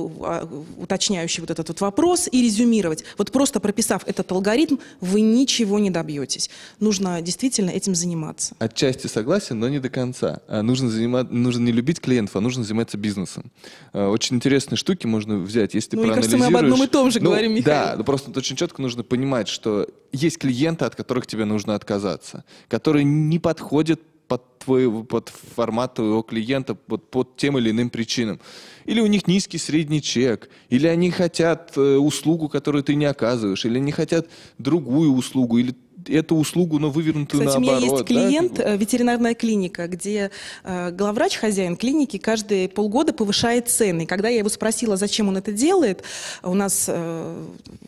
уточняющий вот этот вот вопрос и резюмировать. Вот просто прописав этот алгоритм, вы ничего не добьетесь. Нужно действительно этим заниматься. Отчасти согласен, но не до конца. Нужно, заниматься, нужно не любить клиентов, а нужно заниматься бизнесом. Очень интересные штуки можно взять, если ты ну, проанализируешь. Мне кажется, мы об одном и том же ну, говорим, Михаил. Да, но просто очень четко нужно понимать, что есть клиенты, от которых тебе нужно отказаться, которые не подходят под, твой, под формат твоего клиента под, под тем или иным причинам. Или у них низкий средний чек, или они хотят э, услугу, которую ты не оказываешь, или они хотят другую услугу, или эту услугу, но вывернутую Кстати, наоборот. у меня есть клиент, да, как бы. ветеринарная клиника, где э, главврач, хозяин клиники, каждые полгода повышает цены. И когда я его спросила, зачем он это делает, у нас... Э,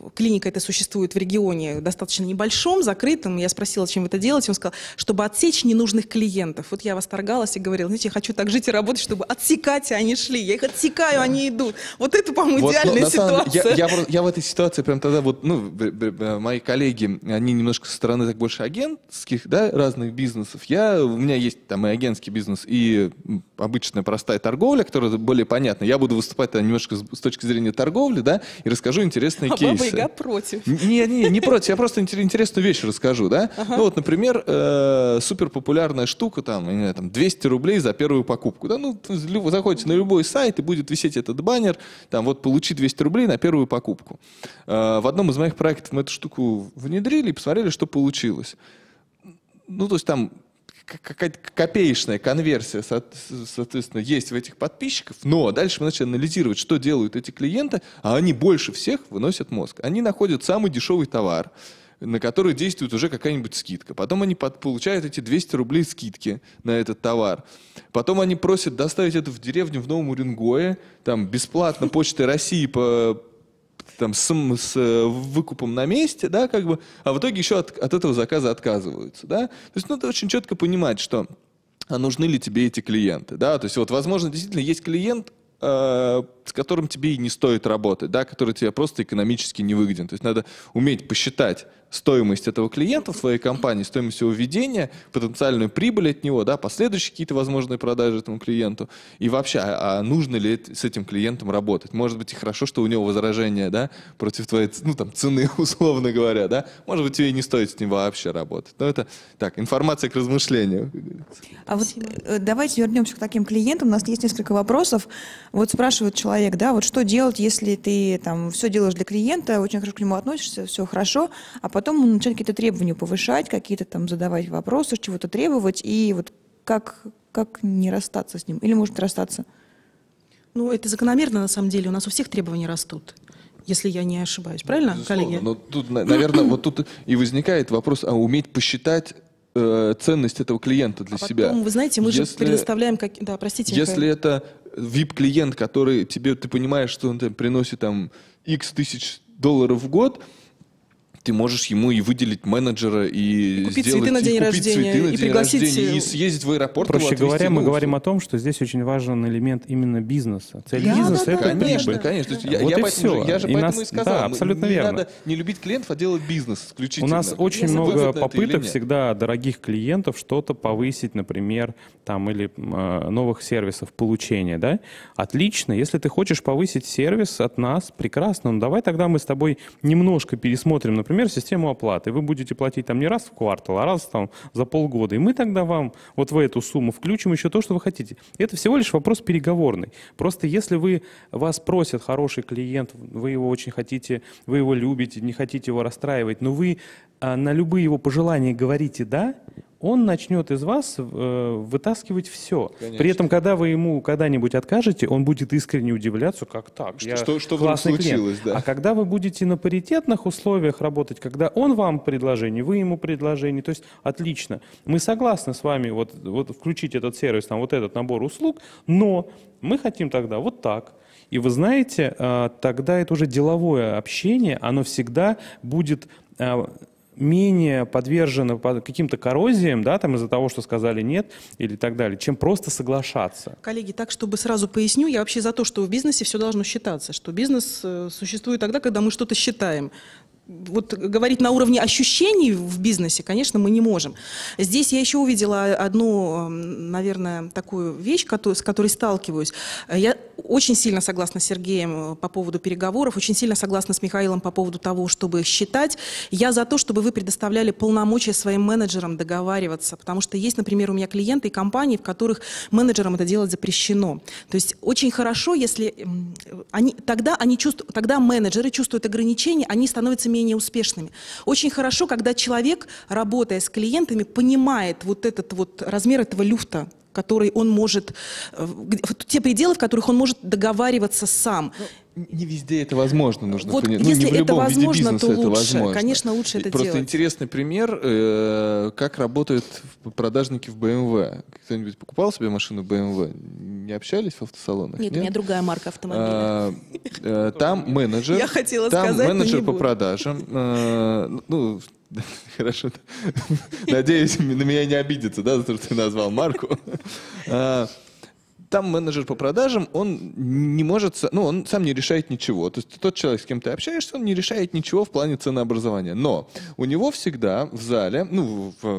клиника эта существует в регионе достаточно небольшом, закрытом. Я спросила, чем вы это делаете. Он сказал, чтобы отсечь ненужных клиентов. Вот я восторгалась и говорила, знаете, я хочу так жить и работать, чтобы отсекать, а они шли. Я их отсекаю, они идут. Вот это, по-моему, Вот, идеальная ну, ситуация. Деле, я, я, я в этой ситуации прям тогда вот, ну, мои коллеги, они немножко со стороны так больше агентских, да, разных бизнесов. Я, у меня есть там и агентский бизнес, и обычная простая торговля, которая более понятна. Я буду выступать немножко с точки зрения торговли, да, и расскажу интересные а кейсы. Баба Яга против. Не, не, не против, я просто интересную вещь расскажу, да. Ага. Ну вот, например, э, супер популярная штука, там, не знаю, там, двести рублей за первую покупку, да, ну, вы заходите на любой сайт, и будет висеть этот баннер, там, вот, получи двести рублей на первую покупку. Э, в одном из моих проектов мы эту штуку внедрили и посмотрели, что получилось. Ну, то есть там какая-то копеечная конверсия, соответственно, есть в этих подписчиков, но дальше мы начали анализировать, что делают эти клиенты, а они больше всех выносят мозг. Они находят самый дешевый товар, на который действует уже какая-нибудь скидка. Потом они под, получают эти двести рублей скидки на этот товар. Потом они просят доставить это в деревню в Новом Уренгое, там бесплатно Почтой России по... Там, с, с выкупом на месте, да, как бы, а в итоге еще от, от этого заказа отказываются, да. То есть надо очень четко понимать, что а нужны ли тебе эти клиенты, да. То есть вот, возможно, действительно есть клиент, э, с которым тебе и не стоит работать, да, который тебе просто экономически не выгоден. То есть надо уметь посчитать стоимость этого клиента в своей компании, стоимость его ведения, потенциальную прибыль от него, да, последующие какие-то возможные продажи этому клиенту. И вообще, а, а нужно ли с этим клиентом работать? Может быть, и хорошо, что у него возражения, да, против твоей, ну, там, цены, условно говоря, да. Может быть, тебе и не стоит с ним вообще работать. Но это так, информация к размышлению. А вот давайте вернемся к таким клиентам. У нас есть несколько вопросов. Вот спрашивает человек, да, вот что делать, если ты там все делаешь для клиента, очень хорошо к нему относишься, все хорошо, а потом он начинает какие-то требования повышать, какие-то там задавать вопросы, чего-то требовать, и вот как, как не расстаться с ним? Или может расстаться? Ну, это закономерно, на самом деле. У нас у всех требования растут, если я не ошибаюсь. Правильно, безусловно, коллеги? Но тут, наверное, вот тут и возникает вопрос, а уметь посчитать э, ценность этого клиента для а себя. Потом, вы знаете, мы если, же предоставляем... Как... Да, простите, Если Михаил. это ви ай пи-клиент, который тебе, ты понимаешь, что он там, приносит там X тысяч долларов в год, ты можешь ему и выделить менеджера, и, и купить сделать, цветы на день и купить рождения, цветы на и день пригласить... рождения, и съездить в аэропорт. Проще его говоря, мы ну, говорим о том, что здесь очень важен элемент именно бизнеса. Цель Да, бизнеса да, это да, прибыль. Конечно, конечно. То есть я, Вот я, и поэтому, все. я же И поэтому нас- и сказал, да, мы- абсолютно не верно. надо не любить клиентов, а делать бизнес У исключительно. нас очень Выгодно много это или попыток нет? всегда дорогих клиентов что-то повысить, например, там, или э, новых сервисов получения, да? Отлично, если ты хочешь повысить сервис от нас, прекрасно, ну давай тогда мы с тобой немножко пересмотрим, например, систему оплаты. Вы будете платить там не раз в квартал, а раз там за полгода. И мы тогда вам вот в эту сумму включим еще то, что вы хотите. Это всего лишь вопрос переговорный. Просто если вы, вас просит хороший клиент, вы его очень хотите, вы его любите, не хотите его расстраивать, но вы а, на любые его пожелания говорите «да», он начнет из вас э, вытаскивать все. Конечно. При этом, когда вы ему когда-нибудь откажете, он будет искренне удивляться, как так? Что- Я что- что вдруг классный клиент». случилось, да. А когда вы будете на паритетных условиях работать, когда он вам предложение, вы ему предложение, то есть отлично. Мы согласны с вами вот, вот включить этот сервис, там, вот этот набор услуг, но мы хотим тогда вот так. И вы знаете, э, тогда это уже деловое общение, оно всегда будет... э, менее подвержена под каким-то коррозиям, да, там из-за того, что сказали нет или так далее, чем просто соглашаться. Коллеги, так, чтобы сразу поясню, я вообще за то, что в бизнесе все должно считаться, что бизнес э, существует тогда, когда мы что-то считаем. Вот говорить на уровне ощущений в бизнесе, конечно, мы не можем. Здесь я еще увидела одну, наверное, такую вещь, с которой сталкиваюсь. Я очень сильно согласна с Сергеем по поводу переговоров, очень сильно согласна с Михаилом по поводу того, чтобы считать. Я за то, чтобы вы предоставляли полномочия своим менеджерам договариваться, потому что есть, например, у меня клиенты и компании, в которых менеджерам это делать запрещено. То есть очень хорошо, если они, тогда, они чувствуют, тогда менеджеры чувствуют ограничения, они становятся менее успешными. Очень хорошо, когда человек, работая с клиентами, понимает вот этот вот размер этого люфта, который он может, те пределы, в которых он может договариваться сам. Ну, не везде это возможно, нужно Вот понять. если ну, не в это любом возможно, виде бизнеса то это лучше. возможно. Конечно, лучше это Просто делать. интересный пример, э, как работают продажники в бэ эм вэ. Кто-нибудь покупал себе машину бэ эм вэ? не общались в автосалонах? Нет, у меня другая марка автомобиля. А, э, Там менеджер, Я хотела там сказать, но менеджер не по буду. продажам. э, Ну, хорошо. Надеюсь, на меня не обидится, да, за то, что ты назвал марку. А, Там менеджер по продажам, он не может, с- ну, он сам не решает ничего. То есть тот человек, с кем ты общаешься, он не решает ничего в плане ценообразования. Но у него всегда в зале, ну, в,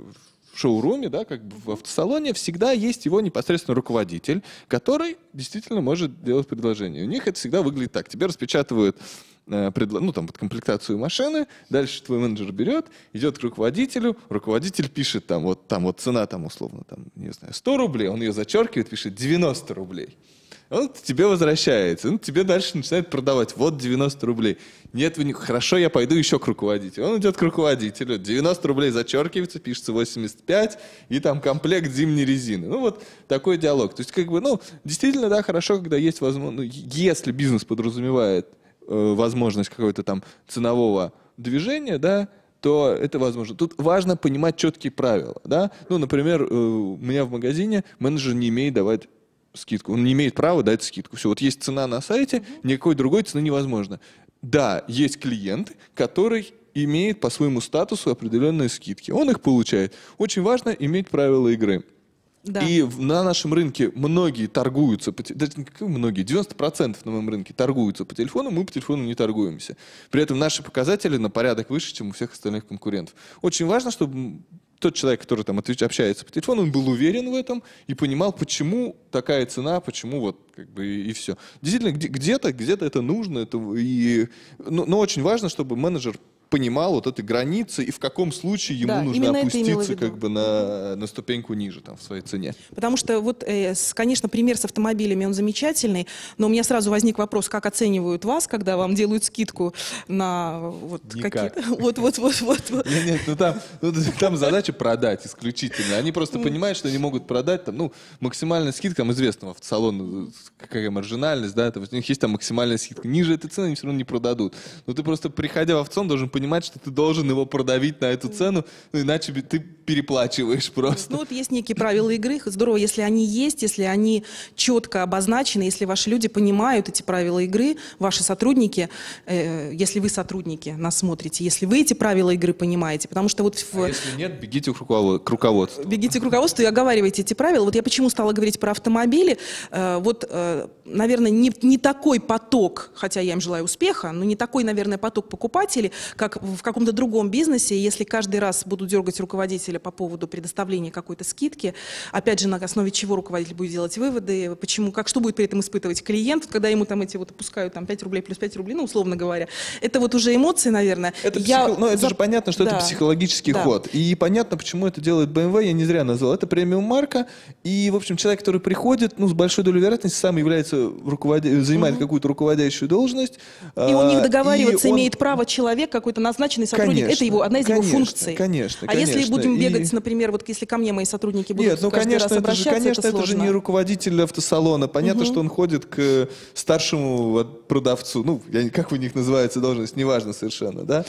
в шоуруме, да, как бы в автосалоне, всегда есть его непосредственно руководитель, который действительно может делать предложение. У них это всегда выглядит так. Тебе распечатывают э, предло- ну, там, под комплектацию машины, дальше твой менеджер берет, идет к руководителю, руководитель пишет там вот, там вот цена там условно, там, не знаю, сто рублей, он ее зачеркивает, пишет девяносто рублей. Он к тебе возвращается, он тебе дальше начинает продавать. Вот девяносто рублей. Нет, вы не... хорошо, я пойду еще к руководителю. Он идет к руководителю, девяносто рублей зачеркивается, пишется восемьдесят пять, и там комплект зимней резины. Ну вот такой диалог. То есть как бы, ну, действительно, да, хорошо, когда есть возможность, ну, если бизнес подразумевает э, возможность какого-то там ценового движения, да, то это возможно. Тут важно понимать четкие правила, да. Ну, например, э, у меня в магазине менеджер не имеет давать скидку. Он не имеет права дать скидку. Все, вот есть цена на сайте, никакой другой цены невозможно. Да, есть клиент, который имеет по своему статусу определенные скидки. Он их получает. Очень важно иметь правила игры. Да. И в- на нашем рынке многие торгуются, по те- даже не как многие, девяносто процентов на моем рынке торгуются по телефону, мы по телефону не торгуемся. При этом наши показатели на порядок выше, чем у всех остальных конкурентов. Очень важно, чтобы м, тот человек, который там отвеч- общается по телефону, он был уверен в этом и понимал, почему такая цена, почему вот как бы и, и все. Действительно, где- где-то, где-то это нужно, это, и, но, но очень важно, чтобы менеджер понимал вот эти границы и в каком случае ему Да, нужно именно это имела в опуститься виду. как бы на, на ступеньку ниже там, в своей цене. Потому что вот, э, с- конечно, пример с автомобилями, он замечательный, но у меня сразу возник вопрос, как оценивают вас, когда вам делают скидку на вот Никак. какие-то... Вот, вот, вот, вот, вот. Нет, нет, ну там, ну, там задача продать исключительно. Они просто понимают, что они могут продать там, ну, максимальная скидка, там известно в автосалону, какая маржинальность, да, там, у них есть там максимальная скидка. Ниже этой цены они все равно не продадут. Но ты просто, приходя в автосалон, должен понимать, что ты должен его продавить на эту цену, ну, иначе бы ты переплачиваешь просто. Ну вот есть некие правила игры, здорово, если они есть, если они четко обозначены, если ваши люди понимают эти правила игры, ваши сотрудники, э, если вы сотрудники нас смотрите, если вы эти правила игры понимаете, потому что вот в... А если нет, бегите к, руковод- к руководству. Бегите к руководству и оговаривайте эти правила. Вот я почему стала говорить про автомобили. Э, вот, э, наверное, не, не такой поток, хотя я им желаю успеха, но не такой, наверное, поток покупателей, как в каком-то другом бизнесе. Если каждый раз буду дергать руководителя по поводу предоставления какой-то скидки, опять же, на основе чего руководитель будет делать выводы, почему, как, что будет при этом испытывать клиент, когда ему там эти вот опускают там, пять рублей плюс пять рублей, ну, условно говоря. Это вот уже эмоции, наверное. Это, Я психо- ну, это за- же понятно, что Да. это психологический Да. ход. И понятно, почему это делает бэ эм вэ, я не зря назвал. Это премиум-марка. И, в общем, человек, который приходит, ну, с большой долей вероятности, сам является руководя... занимает какую-то руководящую должность. И у них а, договариваться и он- имеет право человек, какой-то назначенный сотрудник. Конечно, это его, одна из конечно, его функций. конечно, а если конечно. будем И- бегать, например, вот если ко мне мои сотрудники будут Нет, ну, каждый конечно, раз это же, обращаться, конечно, это, же сложно. не руководитель автосалона. Понятно, что он ходит к старшему вот продавцу. Ну, я, не- как у них называется должность, неважно совершенно, да.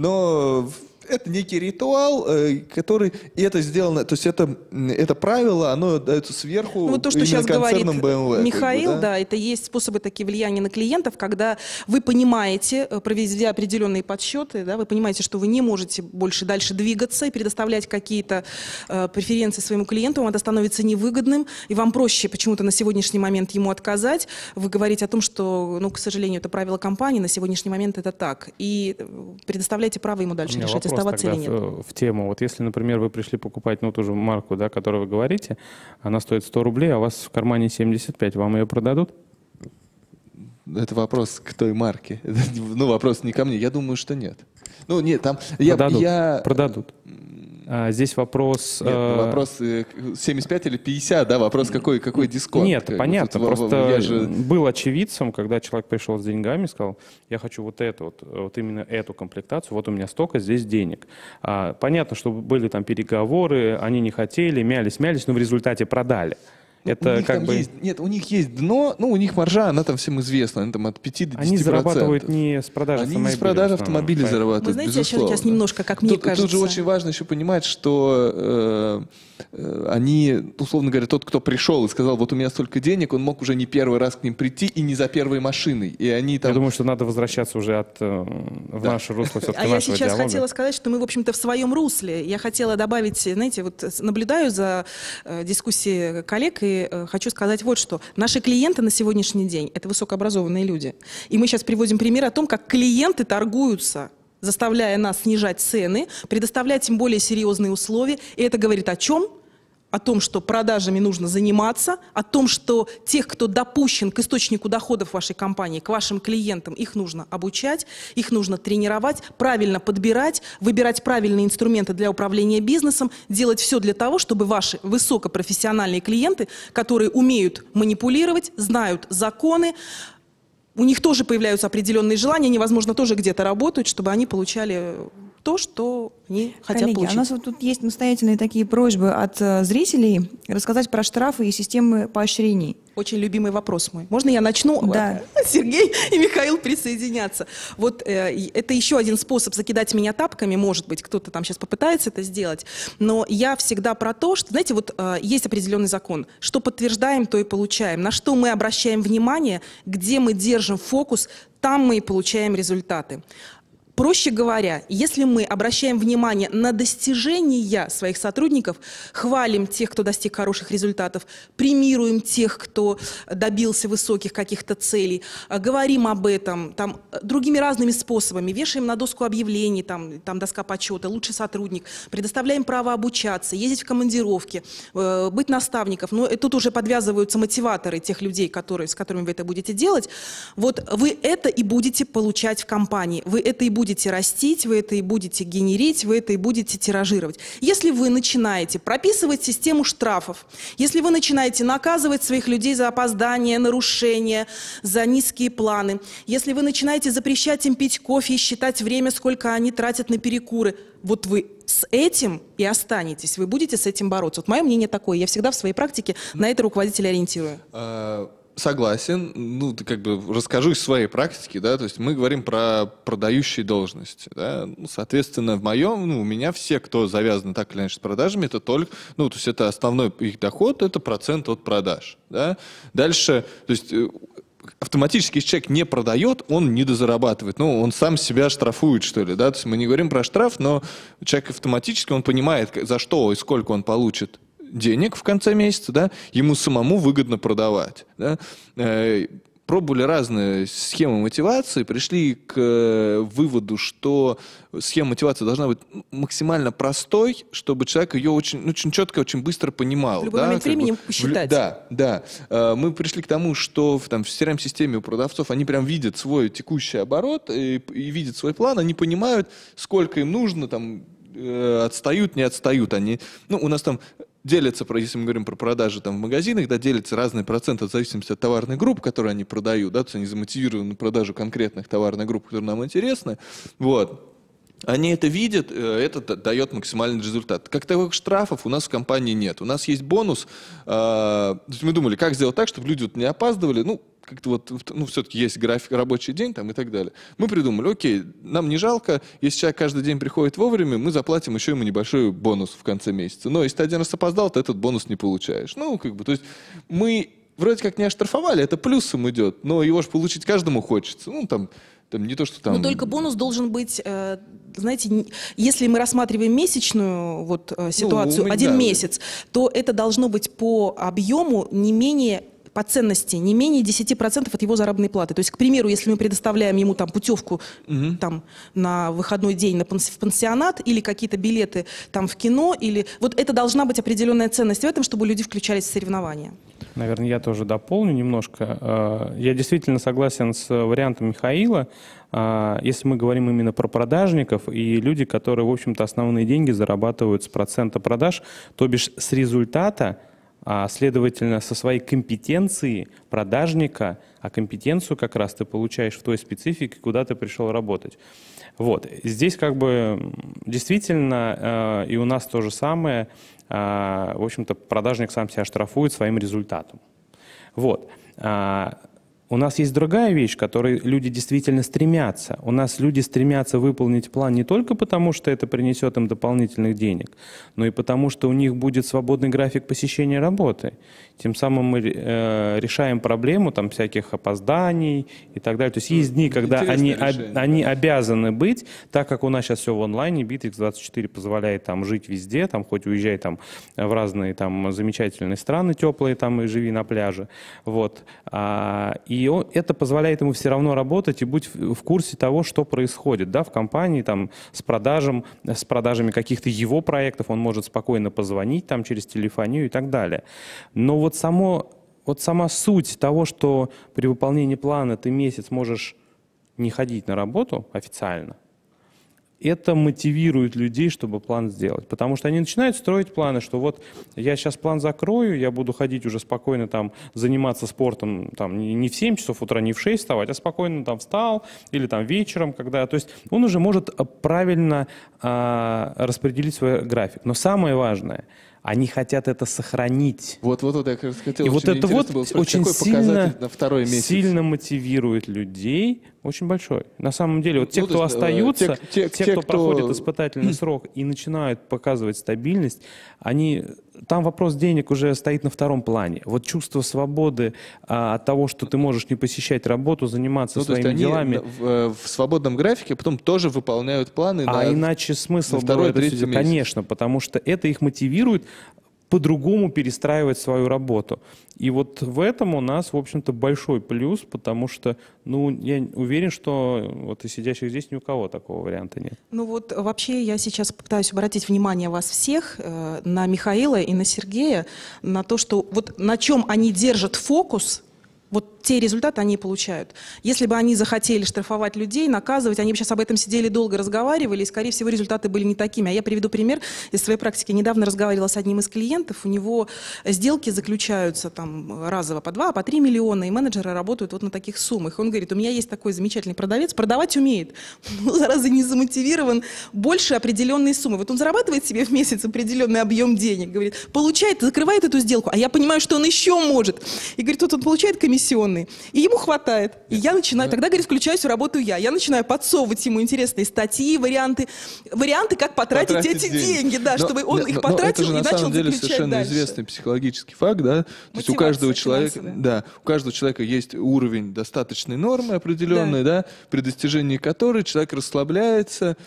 Но это некий ритуал, э, который... И это сделано... То есть это, м, это правило, оно дается сверху Ну, вот то, что именно сейчас говорит концерном бэ эм вэ. как бы, Михаил, да? да, это есть способы такие влияния на клиентов, когда вы понимаете, э, проведя определенные подсчеты, да, вы понимаете, что вы не можете больше дальше двигаться и предоставлять какие-то э, преференции своему клиенту, вам это становится невыгодным, и вам проще почему-то на сегодняшний момент ему отказать. Вы говорите о том, что, ну, к сожалению, это правило компании, на сегодняшний момент это так. И э, предоставляйте право ему У дальше меня решать, вопрос оставаться или тогда нет. в, в тему. Вот если, например, вы пришли покупать ну, ту же марку, да, о которой вы говорите, она стоит сто рублей, а у вас в кармане семьдесят пять, вам ее продадут? Это вопрос к той марке. Это, ну, вопрос не ко мне. Я думаю, что нет. Ну, нет, там... Я, Продадут. я- Продадут. А, здесь вопрос... Нет, э, вопрос э, семьдесят пять или пятьдесят, да, вопрос какой, какой дисконт. Нет, как бы. понятно. Тут во- во- Просто я же- был очевидцем, когда человек пришел с деньгами и сказал, я хочу вот эту, вот, вот именно эту комплектацию, вот у меня столько здесь денег. А, понятно, что были там переговоры, они не хотели, мялись, мялись, но в результате продали. Это у них как там бы... есть, нет, у них есть дно, ну, у них маржа, она там всем известна, она там от пяти до десяти процентов. Они зарабатывают не с продажи Они автомобилей. не с продажи автомобилей Поэтому... зарабатывают, Вы знаете, безусловно. я сейчас немножко, как мне тут, кажется... Тут же очень важно еще понимать, что э, э, они, условно говоря, тот, кто пришел и сказал, вот у меня столько денег, он мог уже не первый раз к ним прийти и не за первой машиной. И они там... Я думаю, что надо возвращаться уже от, э, в Да. наше русло все-таки А я нашего сейчас диалога. хотела сказать, что мы, в общем-то, в своем русле. Я хотела добавить, знаете, вот наблюдаю за э, дискуссией коллег и э, хочу сказать вот что. Наши клиенты на сегодняшний день — это высокообразованные люди. И мы сейчас приводим пример о том, как клиенты торгуются, заставляя нас снижать цены, предоставлять им более серьезные условия. И это говорит о чем? О том, что продажами нужно заниматься, о том, что тех, кто допущен к источнику доходов вашей компании, к вашим клиентам, их нужно обучать, их нужно тренировать, правильно подбирать, выбирать правильные инструменты для управления бизнесом, делать все для того, чтобы ваши высокопрофессиональные клиенты, которые умеют манипулировать, знают законы, у них тоже появляются определенные желания, они, возможно, тоже где-то работают, чтобы они получали то, что они хотят Коллеги, получить. а у нас вот тут есть настоятельные такие просьбы от э, зрителей рассказать про штрафы и системы поощрений. Очень любимый вопрос мой. Можно я начну? Да. Сергей и Михаил присоединятся. Вот э, это еще один способ закидать меня тапками, может быть, кто-то там сейчас попытается это сделать. Но я всегда про то, что, знаете, вот э, есть определенный закон. Что подтверждаем, то и получаем. На что мы обращаем внимание, где мы держим фокус, там мы и получаем результаты. Проще говоря, если мы обращаем внимание на достижения своих сотрудников, хвалим тех, кто достиг хороших результатов, премируем тех, кто добился высоких каких-то целей, говорим об этом там, другими разными способами, вешаем на доску объявлений, там, там доска почета, лучший сотрудник, предоставляем право обучаться, ездить в командировки, э, быть наставником. Но тут уже подвязываются мотиваторы тех людей, которые, с которыми вы это будете делать. Вот вы это и будете получать в компании, вы это и будете будете растить, вы это и будете генерить, вы это и будете тиражировать. Если вы начинаете прописывать систему штрафов, если вы начинаете наказывать своих людей за опоздание, нарушения, за низкие планы, если вы начинаете запрещать им пить кофе и считать время, сколько они тратят на перекуры, вот вы с этим и останетесь, вы будете с этим бороться. Вот мое мнение такое, я всегда в своей практике на это руководителя ориентирую. Согласен. Ну, как бы расскажу из своей практики, да, то есть мы говорим про продающие должности, да. Ну, соответственно, в моем, ну, у меня все, кто завязаны так или иначе с продажами, это только, ну, то есть это основной их доход, это процент от продаж, да. Дальше, то есть автоматически, если человек не продает, он не дозарабатывает. Ну, он сам себя штрафует, что ли, да. То есть мы не говорим про штраф, но человек автоматически, он понимает, за что и сколько он получит денег в конце месяца, да, ему самому выгодно продавать. Да. Пробовали разные схемы мотивации, пришли к выводу, что схема мотивации должна быть максимально простой, чтобы человек ее очень, очень четко, очень быстро понимал. В любой да, момент времени бы, посчитать. Да, да. Мы пришли к тому, что в, там, в си эр эм-системе у продавцов они прям видят свой текущий оборот и, и видят свой план, они понимают, сколько им нужно, там, отстают, не отстают. Они, ну, у нас там делятся, если мы говорим про продажи там, в магазинах, да, делятся разные проценты в зависимости от товарной группы, которые они продают, да, то есть они замотивированы на продажу конкретных товарных групп, которые нам интересны. Вот. Они это видят, это дает максимальный результат. Как таковых штрафов у нас в компании нет. У нас есть бонус. То есть мы думали, как сделать так, чтобы люди вот не опаздывали. Ну, как-то вот, ну, все-таки есть график, рабочий день там и так далее. Мы придумали, окей, нам не жалко, если человек каждый день приходит вовремя, мы заплатим еще ему небольшой бонус в конце месяца. Но если ты один раз опоздал, то этот бонус не получаешь. Ну, как бы, то есть мы вроде как не оштрафовали, это плюсом идет, но его же получить каждому хочется. Ну, там, там не то, что там... Но только бонус должен быть, э, знаете, если мы рассматриваем месячную вот, э, ситуацию, ну, один да. месяц, то это должно быть по объему не менее... по ценности не менее десяти процентов от его заработной платы. То есть, к примеру, если мы предоставляем ему там, путевку угу. там, на выходной день на панс в пансионат или какие-то билеты там, в кино, или... вот это должна быть определенная ценность в этом, чтобы люди включались в соревнования. Наверное, я тоже дополню немножко. Я действительно согласен с вариантом Михаила. Если мы говорим именно про продажников и люди, которые, в общем-то, основные деньги зарабатывают с процента продаж, то бишь с результата, а, следовательно, со своей компетенции продажника, а компетенцию как раз ты получаешь в той специфике, куда ты пришел работать. Вот. Здесь как бы действительно э, и у нас то же самое. в общем-то, продажник сам себя штрафует своим результатом. Вот. У нас есть другая вещь, к которой люди действительно стремятся. У нас люди стремятся выполнить план не только потому, что это принесет им дополнительных денег, но и потому, что у них будет свободный график посещения работы. Тем самым мы э, решаем проблему там, всяких опозданий и так далее. То есть есть дни, когда они, об, они обязаны быть, так как у нас сейчас все в онлайне, Битрикс двадцать четыре позволяет там, жить везде, там, хоть уезжай там, в разные там, замечательные страны теплые там, и живи на пляже. Вот. А, и И он, это позволяет ему все равно работать и быть в, в курсе того, что происходит, да, в компании там, с, продажем, с продажами каких-то его проектов. Он может спокойно позвонить там, через телефонию и так далее. Но вот, само, вот сама суть того, что при выполнении плана ты месяц можешь не ходить на работу официально, это мотивирует людей, чтобы план сделать. Потому что они начинают строить планы, что вот я сейчас план закрою, я буду ходить уже спокойно там, заниматься спортом там, не в семь часов утра, не в шесть вставать, а спокойно там встал или там вечером, когда... То есть он уже может правильно а, распределить свой график. Но самое важное, они хотят это сохранить. Вот, вот, вот я как раз хотел. И вот это вот было спросить, очень какой сильно, на второй месяц? сильно мотивирует людей, очень большой. На самом деле, вот те, ну, кто есть, остаются, те, те, те, те, кто, кто проходит испытательный срок и начинают показывать стабильность, они... Там вопрос денег уже стоит на втором плане. Вот чувство свободы а, от того, что ты можешь не посещать работу, заниматься ну, своими то есть делами. Они в, в свободном графике потом тоже выполняют планы. А на, иначе смысл на второй, было это все, конечно, потому что это их мотивирует по-другому перестраивать свою работу. И вот в этом у нас, в общем-то, большой плюс, потому что, ну, я уверен, что вот и сидящих здесь ни у кого такого варианта нет. Ну вот вообще я сейчас попытаюсь обратить внимание вас всех э, на Михаила и на Сергея, на то, что вот на чем они держат фокус, вот те результаты они и получают. Если бы они захотели штрафовать людей, наказывать, они бы сейчас об этом сидели долго, разговаривали, и, скорее всего, результаты были не такими. А я приведу пример из своей практики. Недавно разговаривала с одним из клиентов, у него сделки заключаются там разово по два, по три миллиона, и менеджеры работают вот на таких суммах. И он говорит, у меня есть такой замечательный продавец, продавать умеет, но, зараза, не замотивирован больше определенной суммы. Вот он зарабатывает себе в месяц определенный объем денег, говорит, получает, закрывает эту сделку, а я понимаю, что он еще может. И говорит, вот он получает комиссионный, и ему хватает. И я начинаю, тогда, говорит, включаюсь в работу я. Я начинаю подсовывать ему интересные статьи, варианты, варианты, как потратить, потратить эти деньги, деньги да, но, чтобы он но, их потратил и начал заключать дальше. Это же на самом деле совершенно дальше. известный психологический факт, да? То есть у каждого человека, да, у каждого человека есть уровень достаточной нормы определенной, да, да, при достижении которой человек расслабляется,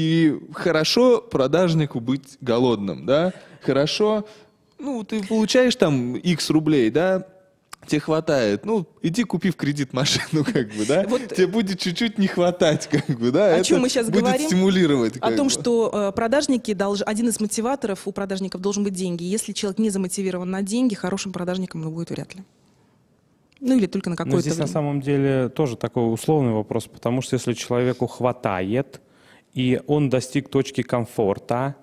и хорошо продажнику быть голодным, да, хорошо, ну, ты получаешь там X рублей, да, тебе хватает, ну, иди купи в кредит машину, как бы, да, вот тебе будет чуть-чуть не хватать, как бы, да, о это чем мы сейчас будет говорим? Стимулировать. О том, бы. что э, продажники, долж... один из мотиваторов у продажников должен быть деньги. Если человек не замотивирован на деньги, хорошим продажником он будет вряд ли. Ну, или только на какое-то Но здесь время. На самом деле тоже такой условный вопрос, потому что если человеку хватает, и он достиг точки комфорта,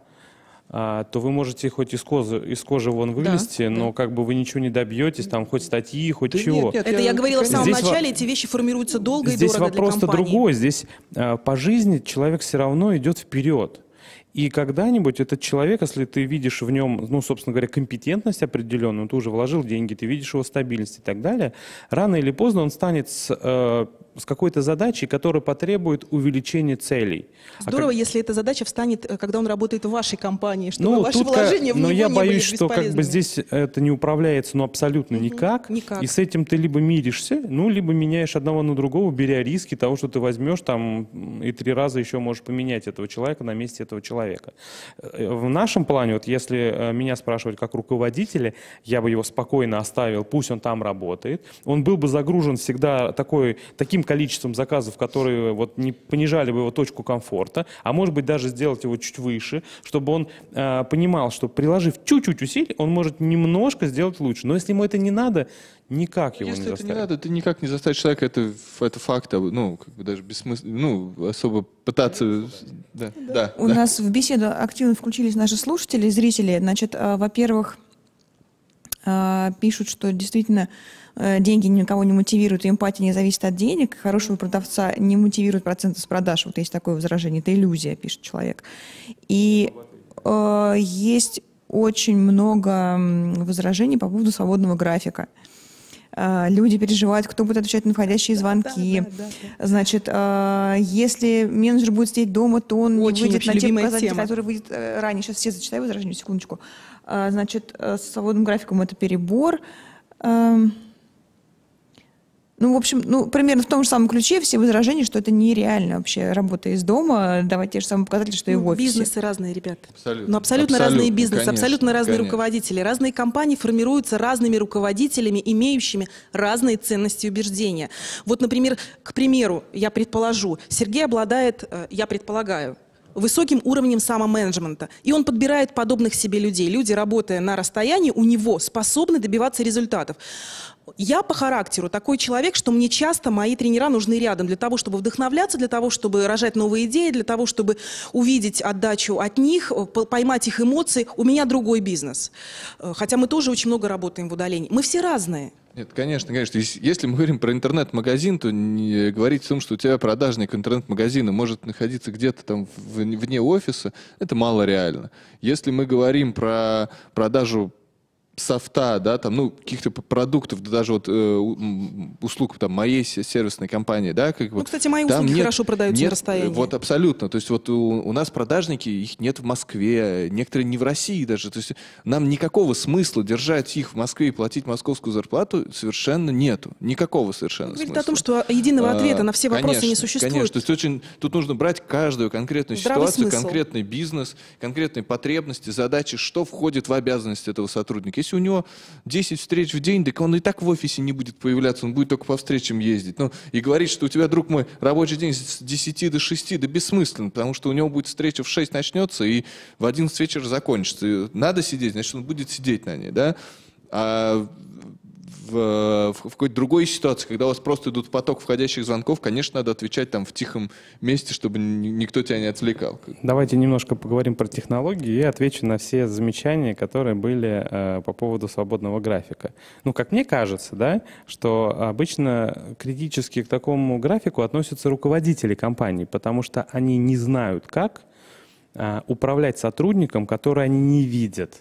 то вы можете хоть из кожи, из кожи вон вылезти, да, но да. как бы вы ничего не добьетесь, там хоть статьи, хоть да чего. Нет, нет, это я, я говорила в самом здесь начале, во... эти вещи формируются долго и здесь дорого для компании. Здесь вопрос-то другой, здесь а, по жизни человек все равно идет вперед. И когда-нибудь этот человек, если ты видишь в нем, ну, собственно говоря, компетентность определенную, ты уже вложил деньги, ты видишь его стабильность и так далее, рано или поздно он станет с, э, с какой-то задачей, которая потребует увеличения целей. Здорово, а как... если эта задача встанет, когда он работает в вашей компании, чтобы ну, ваши вложения в но него я не боюсь, были что как бы здесь это не управляется ну, абсолютно угу, никак, никак, и с этим ты либо миришься, ну, либо меняешь одного на другого, беря риски того, что ты возьмешь там и три раза еще можешь поменять этого человека на месте этого человека. В нашем плане, вот если меня спрашивать как руководителя, я бы его спокойно оставил, пусть он там работает. Он был бы загружен всегда такой, таким количеством заказов, которые вот не понижали бы его точку комфорта, а может быть даже сделать его чуть выше, чтобы он э, понимал, что приложив чуть-чуть усилий, он может немножко сделать лучше. Но если ему это не надо, никак его если не заставить. Если это не надо, ты никак не заставишь человека, это, это факт, ну, как бы даже бессмысленно, ну, особо пытаться... Да, да, У да. нас в беседу активно включились наши слушатели и зрители. Значит, во-первых, пишут, что действительно деньги никого не мотивируют, и эмпатия не зависит от денег. Хорошего продавца не мотивирует проценты с продаж. Вот есть такое возражение. Это иллюзия, пишет человек. И э, есть очень много возражений по поводу свободного графика. Люди переживают, кто будет отвечать на входящие звонки. Да, да, да, да. Значит, если менеджер будет сидеть дома, то он очень, не выйдет на те показатели, тема. которые выйдет ранее. Сейчас все зачитаю возражения, секундочку. Значит, с свободным графиком это перебор. Ну, в общем, ну, примерно в том же самом ключе все возражения, что это нереально вообще, работа из дома, давать те же самые показатели, что ну, и в офисе. Бизнесы разные, ребят. Абсолютно. Но абсолютно, абсолютно разные бизнесы, конечно, абсолютно разные конечно. руководители. Разные компании формируются разными руководителями, имеющими разные ценности и убеждения. Вот, например, к примеру, я предположу, Сергей обладает, я предполагаю, высоким уровнем самоменеджмента. И он подбирает подобных себе людей. Люди, работая на расстоянии, у него способны добиваться результатов. Я по характеру такой человек, что мне часто мои тренера нужны рядом для того, чтобы вдохновляться, для того, чтобы рожать новые идеи, для того, чтобы увидеть отдачу от них, поймать их эмоции. У меня другой бизнес. Хотя мы тоже очень много работаем в удалении. Мы все разные. Нет, конечно, конечно. Если мы говорим про интернет-магазин, то не говорить о том, что у тебя продажник интернет-магазина может находиться где-то там вне офиса, это мало реально. Если мы говорим про продажу софта, да, там, ну, каких-то продуктов, да, даже вот э, услуг там, моей сервисной компании, да, как бы. Ну, кстати, мои услуги нет, хорошо продаются нет, на расстоянии. Вот абсолютно. То есть вот у, у нас продажники, их нет в Москве, некоторые не в России даже. То есть нам никакого смысла держать их в Москве и платить московскую зарплату совершенно нету. Никакого совершенно Говорит смысла. о том, что единого ответа а, на все вопросы конечно, не существует. Конечно, то есть очень, тут нужно брать каждую конкретную Здравый ситуацию, смысл. конкретный бизнес, конкретные потребности, задачи, что входит в обязанности этого сотрудника. Если у него десять встреч в день, так он и так в офисе не будет появляться, он будет только по встречам ездить. Ну, и говорить, что у тебя, друг мой, рабочий день с десяти до шести, да бессмысленно, потому что у него будет встреча в шесть начнется и в одиннадцать вечера закончится. И надо сидеть, значит, он будет сидеть на ней, да? А в, в какой-то другой ситуации, когда у вас просто идут поток входящих звонков, конечно, надо отвечать там в тихом месте, чтобы никто тебя не отвлекал. Давайте немножко поговорим про технологии и отвечу на все замечания, которые были э, по поводу свободного графика. Ну, как мне кажется, да, что обычно критически к такому графику относятся руководители компаний, потому что они не знают, как э, управлять сотрудником, который они не видят.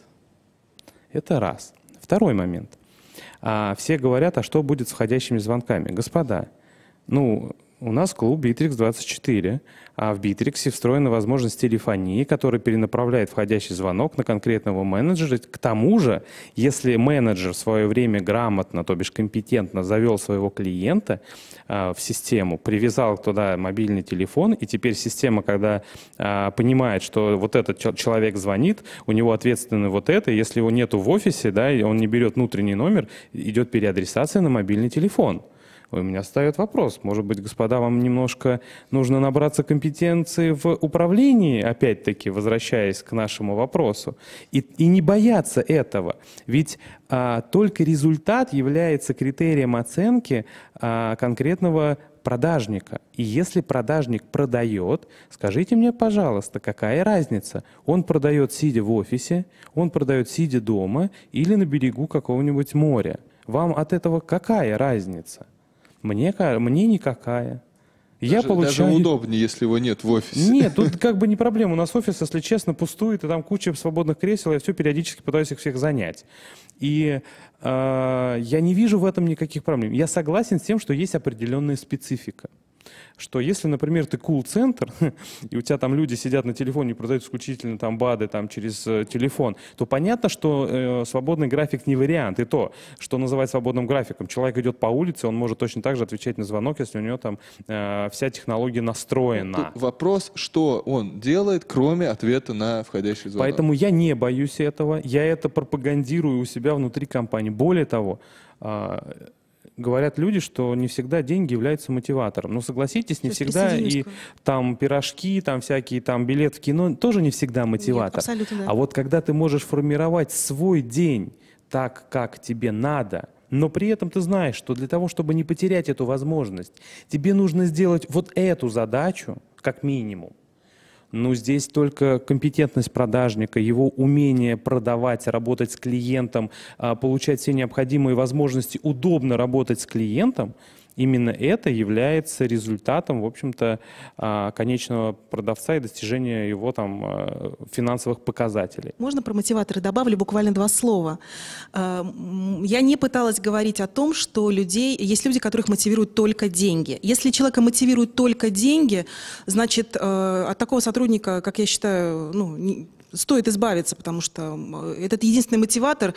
Это раз. Второй момент. А все говорят, а что будет с входящими звонками? Господа, ну, у нас клуб Битрикс двадцать четыре, а в Битриксе встроена возможность телефонии, которая перенаправляет входящий звонок на конкретного менеджера. К тому же, если менеджер в свое время грамотно, то бишь компетентно завел своего клиента а, в систему, привязал туда мобильный телефон, и теперь система, когда а, понимает, что вот этот человек звонит, у него ответственный вот это, если его нету в офисе, да, и он не берет внутренний номер, идет переадресация на мобильный телефон. У меня встает вопрос, может быть, господа, вам немножко нужно набраться компетенции в управлении, опять-таки, возвращаясь к нашему вопросу, и, и не бояться этого. Ведь а, только результат является критерием оценки а, конкретного продажника. И если продажник продает, скажите мне, пожалуйста, какая разница? Он продает, сидя в офисе, он продает, сидя дома или на берегу какого-нибудь моря. Вам от этого какая разница? Мне, мне никакая. Даже, я получаю... даже удобнее, если его нет в офисе. Нет, тут как бы не проблема. У нас офис, если честно, пустует, и там куча свободных кресел, я все периодически пытаюсь их всех занять. И э, я не вижу в этом никаких проблем. Я согласен с тем, что есть определенная специфика. Что если, например, ты колл-центр, и у тебя там люди сидят на телефоне и продают исключительно там БАДы там, через э, телефон, то понятно, что э, свободный график не вариант. И то, что называть свободным графиком. Человек идет по улице, он может точно так же отвечать на звонок, если у него там э, вся технология настроена. Тут вопрос, что он делает, кроме ответа на входящий звонок. Поэтому я не боюсь этого. Я это пропагандирую у себя внутри компании. Более того, э, говорят люди, что не всегда деньги являются мотиватором. Но согласитесь, не Сейчас всегда и там пирожки, там всякие там билет в кино тоже не всегда мотиватор. Нет, абсолютно, да. А вот когда ты можешь формировать свой день так, как тебе надо, но при этом ты знаешь, что для того, чтобы не потерять эту возможность, тебе нужно сделать вот эту задачу, как минимум. Ну, здесь только компетентность продажника, его умение продавать, работать с клиентом, получать все необходимые возможности, удобно работать с клиентом, именно это является результатом, в общем-то, конечного продавца и достижения его там финансовых показателей. Можно про мотиваторы добавлю буквально два слова? Я не пыталась говорить о том, что людей, есть люди, которых мотивируют только деньги. Если человека мотивируют только деньги, значит, от такого сотрудника, как я считаю, ну, не, стоит избавиться, потому что этот единственный мотиватор,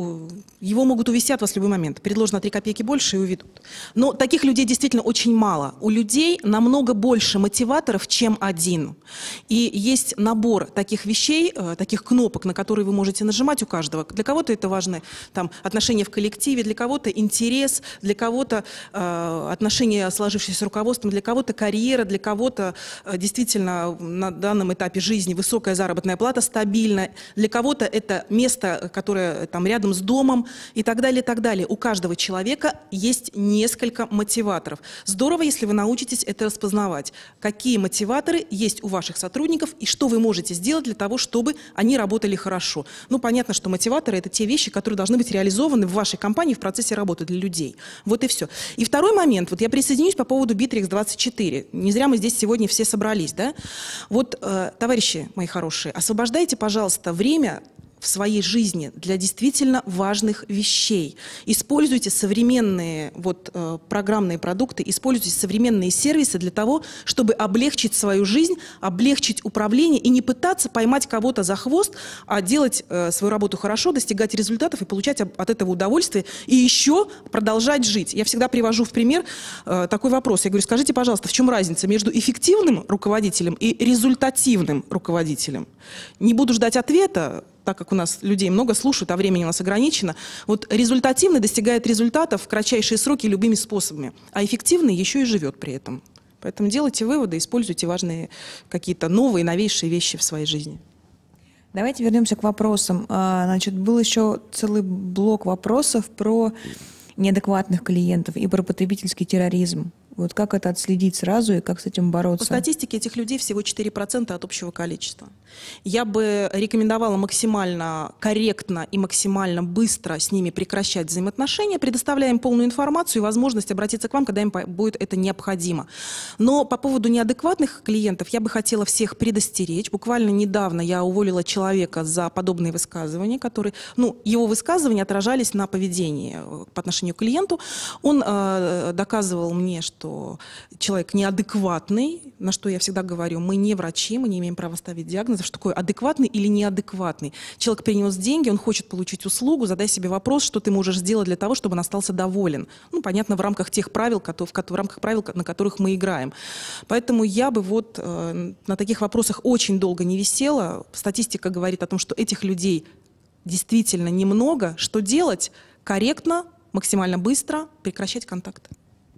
его могут увести от вас в любой момент. Предложено три копейки больше и уведут. Но таких людей действительно очень мало. У людей намного больше мотиваторов, чем один. И есть набор таких вещей, таких кнопок, на которые вы можете нажимать у каждого. Для кого-то это важны там, отношения в коллективе, для кого-то интерес, для кого-то э, отношения, сложившиеся с руководством, для кого-то карьера, для кого-то э, действительно на данном этапе жизни высокая заработная плата, стабильно, для кого-то это место, которое там рядом с домом и так далее, и так далее. У каждого человека есть несколько мотиваторов. Здорово, если вы научитесь это распознавать. Какие мотиваторы есть у ваших сотрудников и что вы можете сделать для того, чтобы они работали хорошо. Ну, понятно, что мотиваторы — это те вещи, которые должны быть реализованы в вашей компании в процессе работы для людей. Вот и все. И второй момент. Вот я присоединюсь по поводу Битрикс двадцать четыре. Не зря мы здесь сегодня все собрались, да? Вот, э, товарищи мои хорошие, освобождайте, пожалуйста, время в своей жизни для действительно важных вещей. Используйте современные вот, э, программные продукты, используйте современные сервисы для того, чтобы облегчить свою жизнь, облегчить управление и не пытаться поймать кого-то за хвост, а делать э, свою работу хорошо, достигать результатов и получать от этого удовольствие, и еще продолжать жить. Я всегда привожу в пример э, такой вопрос. Я говорю, скажите, пожалуйста, в чем разница между эффективным руководителем и результативным руководителем? Не буду ждать ответа, так как у нас людей много слушают, а времени у нас ограничено. Вот результативный достигает результатов в кратчайшие сроки любыми способами, а эффективный еще и живет при этом. Поэтому делайте выводы, используйте важные какие-то новые, новейшие вещи в своей жизни. Давайте вернемся к вопросам. Значит, был еще целый блок вопросов про неадекватных клиентов и про потребительский терроризм. Вот как это отследить сразу и как с этим бороться? По статистике этих людей всего четыре процента от общего количества. Я бы рекомендовала максимально корректно и максимально быстро с ними прекращать взаимоотношения, предоставляя им полную информацию и возможность обратиться к вам, когда им будет это необходимо. Но по поводу неадекватных клиентов я бы хотела всех предостеречь. Буквально недавно я уволила человека за подобные высказывания, которые, ну, его высказывания отражались на поведении по отношению к клиенту. Он э, доказывал мне, что человек неадекватный, на что я всегда говорю, мы не врачи, мы не имеем права ставить диагнозы, что такое адекватный или неадекватный. Человек принес деньги, он хочет получить услугу, задай себе вопрос, что ты можешь сделать для того, чтобы он остался доволен. Ну, понятно, в рамках тех правил, в, в рамках правил, на которых мы играем. Поэтому я бы вот э, на таких вопросах очень долго не висела. Статистика говорит о том, что этих людей действительно немного. Что делать? Корректно, максимально быстро прекращать контакт.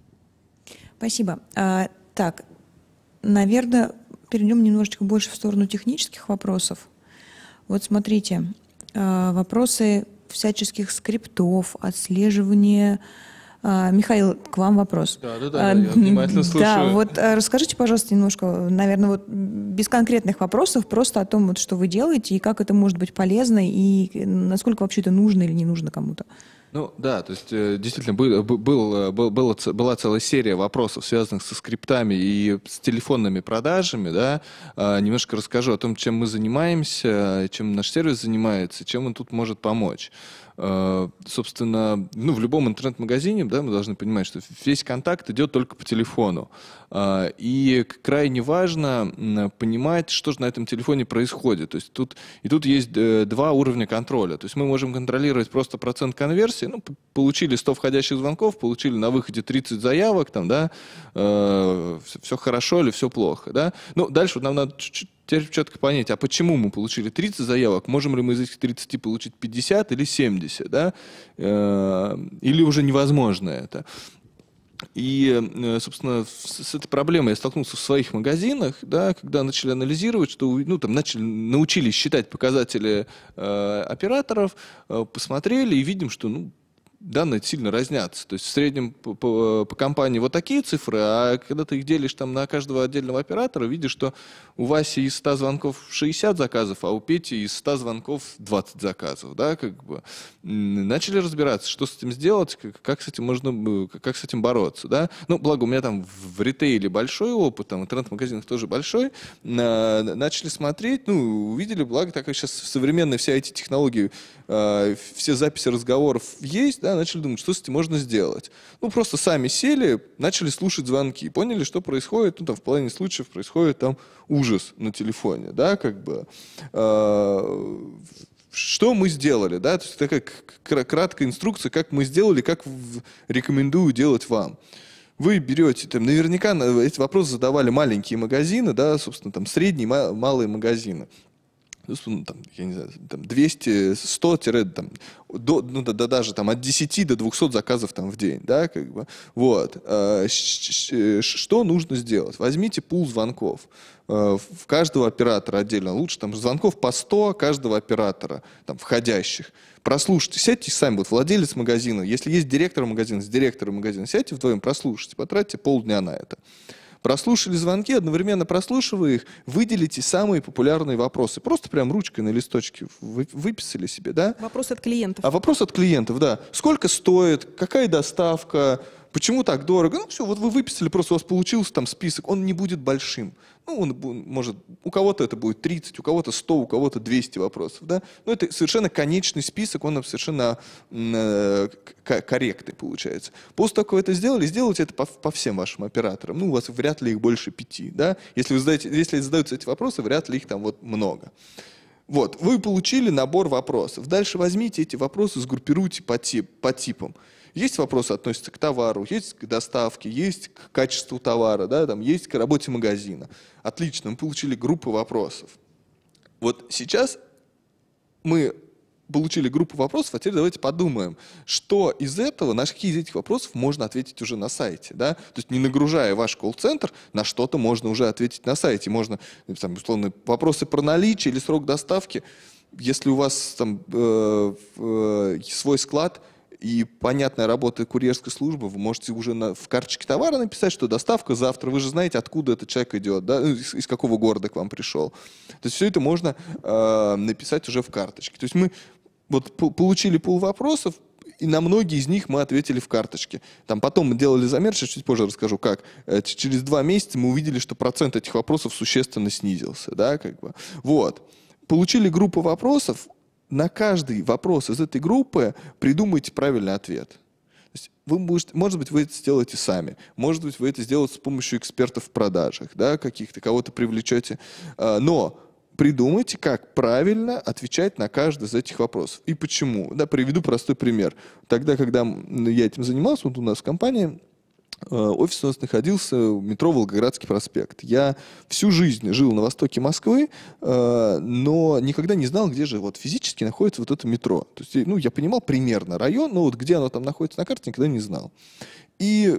Спасибо. А, так, наверное, перейдем немножечко больше в сторону технических вопросов. Вот смотрите, а, вопросы всяческих скриптов, отслеживания. А, Михаил, к вам вопрос. Да, да, да, а, я внимательно слушаю. Да, вот а, расскажите, пожалуйста, немножко, наверное, вот без конкретных вопросов, просто о том, вот, что вы делаете и как это может быть полезно и насколько вообще это нужно или не нужно кому-то. Ну да, то есть действительно был, был, был, была, была целая серия вопросов, связанных со скриптами и с телефонными продажами. Да. Немножко расскажу о том, чем мы занимаемся, чем наш сервис занимается, чем он тут может помочь. Собственно, ну, в любом интернет-магазине, да, мы должны понимать, что весь контакт идет только по телефону. И крайне важно понимать, что же на этом телефоне происходит. То есть тут, и тут есть два уровня контроля. То есть мы можем контролировать просто процент конверсии. Ну, получили сто входящих звонков, получили на выходе тридцать заявок, там, да, э, все, все хорошо или все плохо. Да? Ну, дальше нам надо чуть-чуть теперь четко понять, а почему мы получили тридцать заявок, можем ли мы из этих тридцати получить пятьдесят или семьдесят, да? э, или уже невозможно это. И, собственно, с этой проблемой я столкнулся в своих магазинах, да, когда начали анализировать, что, ну, там, начали, научились считать показатели э, операторов, э, посмотрели и видим, что, ну, данные сильно разнятся. То есть в среднем по, по, по компании вот такие цифры, а когда ты их делишь там на каждого отдельного оператора, видишь, что у Васи из ста звонков шестьдесят заказов, а у Пети из ста звонков двадцать заказов. Да, как бы. Начали разбираться, что с этим сделать, как, как с этим можно, как с этим бороться. Да? Ну, благо у меня там в ритейле большой опыт, там в интернет-магазинах тоже большой. Начали смотреть, ну, увидели, благо, так как сейчас современные все эти технологии, все записи разговоров есть, да, начали думать, что с этим можно сделать. Ну, просто сами сели, начали слушать звонки, поняли, что происходит, ну, там, в половине случаев происходит там ужас на телефоне, да, как бы. Э, что мы сделали, да, то есть такая краткая инструкция, как мы сделали, как рекомендую делать вам. Вы берете, там, наверняка эти вопросы задавали маленькие магазины, да, собственно, там, средние, малые магазины. Там, я не знаю, там двести, сто, там, до, ну, да, да, даже там, от десяти до двухсот заказов там, в день. Да, как бы. Вот. Что нужно сделать? Возьмите пул звонков. В каждого оператора отдельно. Лучше там, звонков по сто каждого оператора, там, входящих. Прослушайте, сядьте сами, вот владелец магазина. Если есть директор магазина, с директором магазина, сядьте вдвоем, прослушайте, потратьте полдня на это. Прослушали звонки, одновременно прослушивая их, выделите самые популярные вопросы. Просто прям ручкой на листочке выписали себе, да? Вопрос от клиентов. А вопрос от клиентов, да. Сколько стоит, какая доставка, почему так дорого? Ну все, вот вы выписали, просто у вас получился там список, он не будет большим. Ну, он может, у кого-то это будет тридцать, у кого-то сто, у кого-то двести вопросов, да? Но это совершенно конечный список, он совершенно э, корректный получается. После того, как вы это сделали, сделайте это по, по всем вашим операторам. Ну, у вас вряд ли их больше пяти, да? Если, вы задаете, если задаются эти вопросы, вряд ли их там вот много. Вот, вы получили набор вопросов. Дальше возьмите эти вопросы, сгруппируйте по, тип, по типам. Есть вопросы, относятся к товару, есть к доставке, есть к качеству товара, да, там, есть к работе магазина. Отлично, мы получили группу вопросов. Вот сейчас мы получили группу вопросов, а теперь давайте подумаем, что из этого, на какие из этих вопросов можно ответить уже на сайте. Да? То есть не нагружая ваш колл-центр, на что-то можно уже ответить на сайте. Можно, там, условно, вопросы про наличие или срок доставки. Если у вас там э, э, свой склад и понятная работа курьерской службы, вы можете уже на, в карточке товара написать, что доставка завтра. Вы же знаете, откуда этот человек идет, да? из, из какого города к вам пришел. То есть все это можно э, написать уже в карточке. То есть мы вот получили пул вопросов, и на многие из них мы ответили в карточке. Там потом мы делали замер, сейчас чуть позже расскажу, как. Через два месяца мы увидели, что процент этих вопросов существенно снизился. Да, как бы. Вот. Получили группу вопросов. На каждый вопрос из этой группы придумайте правильный ответ. То есть вы можете, может быть, вы это сделаете сами. Может быть, вы это сделаете с помощью экспертов в продажах, да, каких-то, кого-то привлечете. Но придумайте, как правильно отвечать на каждый из этих вопросов. И почему. Да, приведу простой пример. Тогда, когда я этим занимался, вот у нас в компании, офис у нас находился в метро Волгоградский проспект. Я всю жизнь жил на востоке Москвы, но никогда не знал, где же вот физически находится вот это метро. То есть, ну, я понимал примерно район, но вот где оно там находится на карте, никогда не знал. И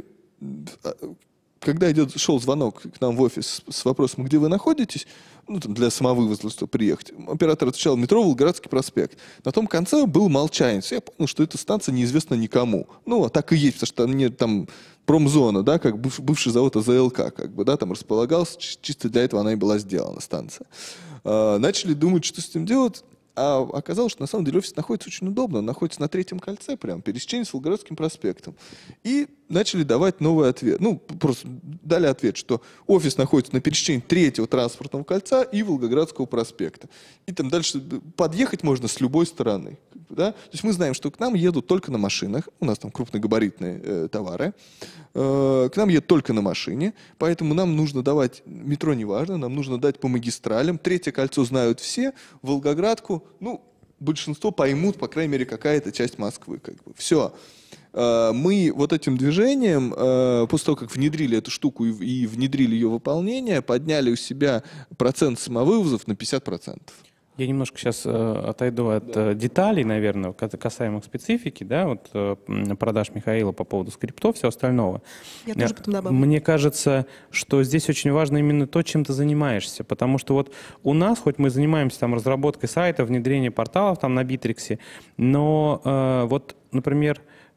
когда идет, шел звонок к нам в офис с вопросом, где вы находитесь, ну, там, для самовывоза, чтобы приехать, оператор отвечал: метро Волгоградский проспект. На том конце был молчанец. Я понял, что эта станция неизвестна никому. Ну, а так и есть, потому что они там промзона, да, как бывший завод АЗЛК, как бы, да, там располагался, чисто для этого она и была сделана, станция. А, начали думать, что с этим делать. А оказалось, что на самом деле офис находится очень удобно. Он находится на третьем кольце, прям пересечение с Волгоградским проспектом. И начали давать новый ответ. Ну, просто дали ответ, что офис находится на пересечении третьего транспортного кольца и Волгоградского проспекта. И там дальше подъехать можно с любой стороны. Да? То есть мы знаем, что к нам едут только на машинах. У нас там крупногабаритные э, товары. Э, к нам едут только на машине. Поэтому нам нужно давать, метро не важно, нам нужно дать по магистралям. Третье кольцо знают все. Волгоградку, ну, большинство поймут, по крайней мере, какая-то часть Москвы. Как бы. Все. Мы вот этим движением, после того, как внедрили эту штуку и внедрили ее выполнение, подняли у себя процент самовывозов на пятьдесят процентов. Я немножко сейчас э, отойду от да. э, деталей, наверное, касаемых специфики, да, вот э, продаж Михаила по поводу скриптов, всего остального. Я тоже потом добавлю. Мне кажется, что здесь очень важно именно то, чем ты занимаешься, потому что вот у нас, хоть мы занимаемся там разработкой сайта, внедрением порталов там на Битриксе, но э, вот, например,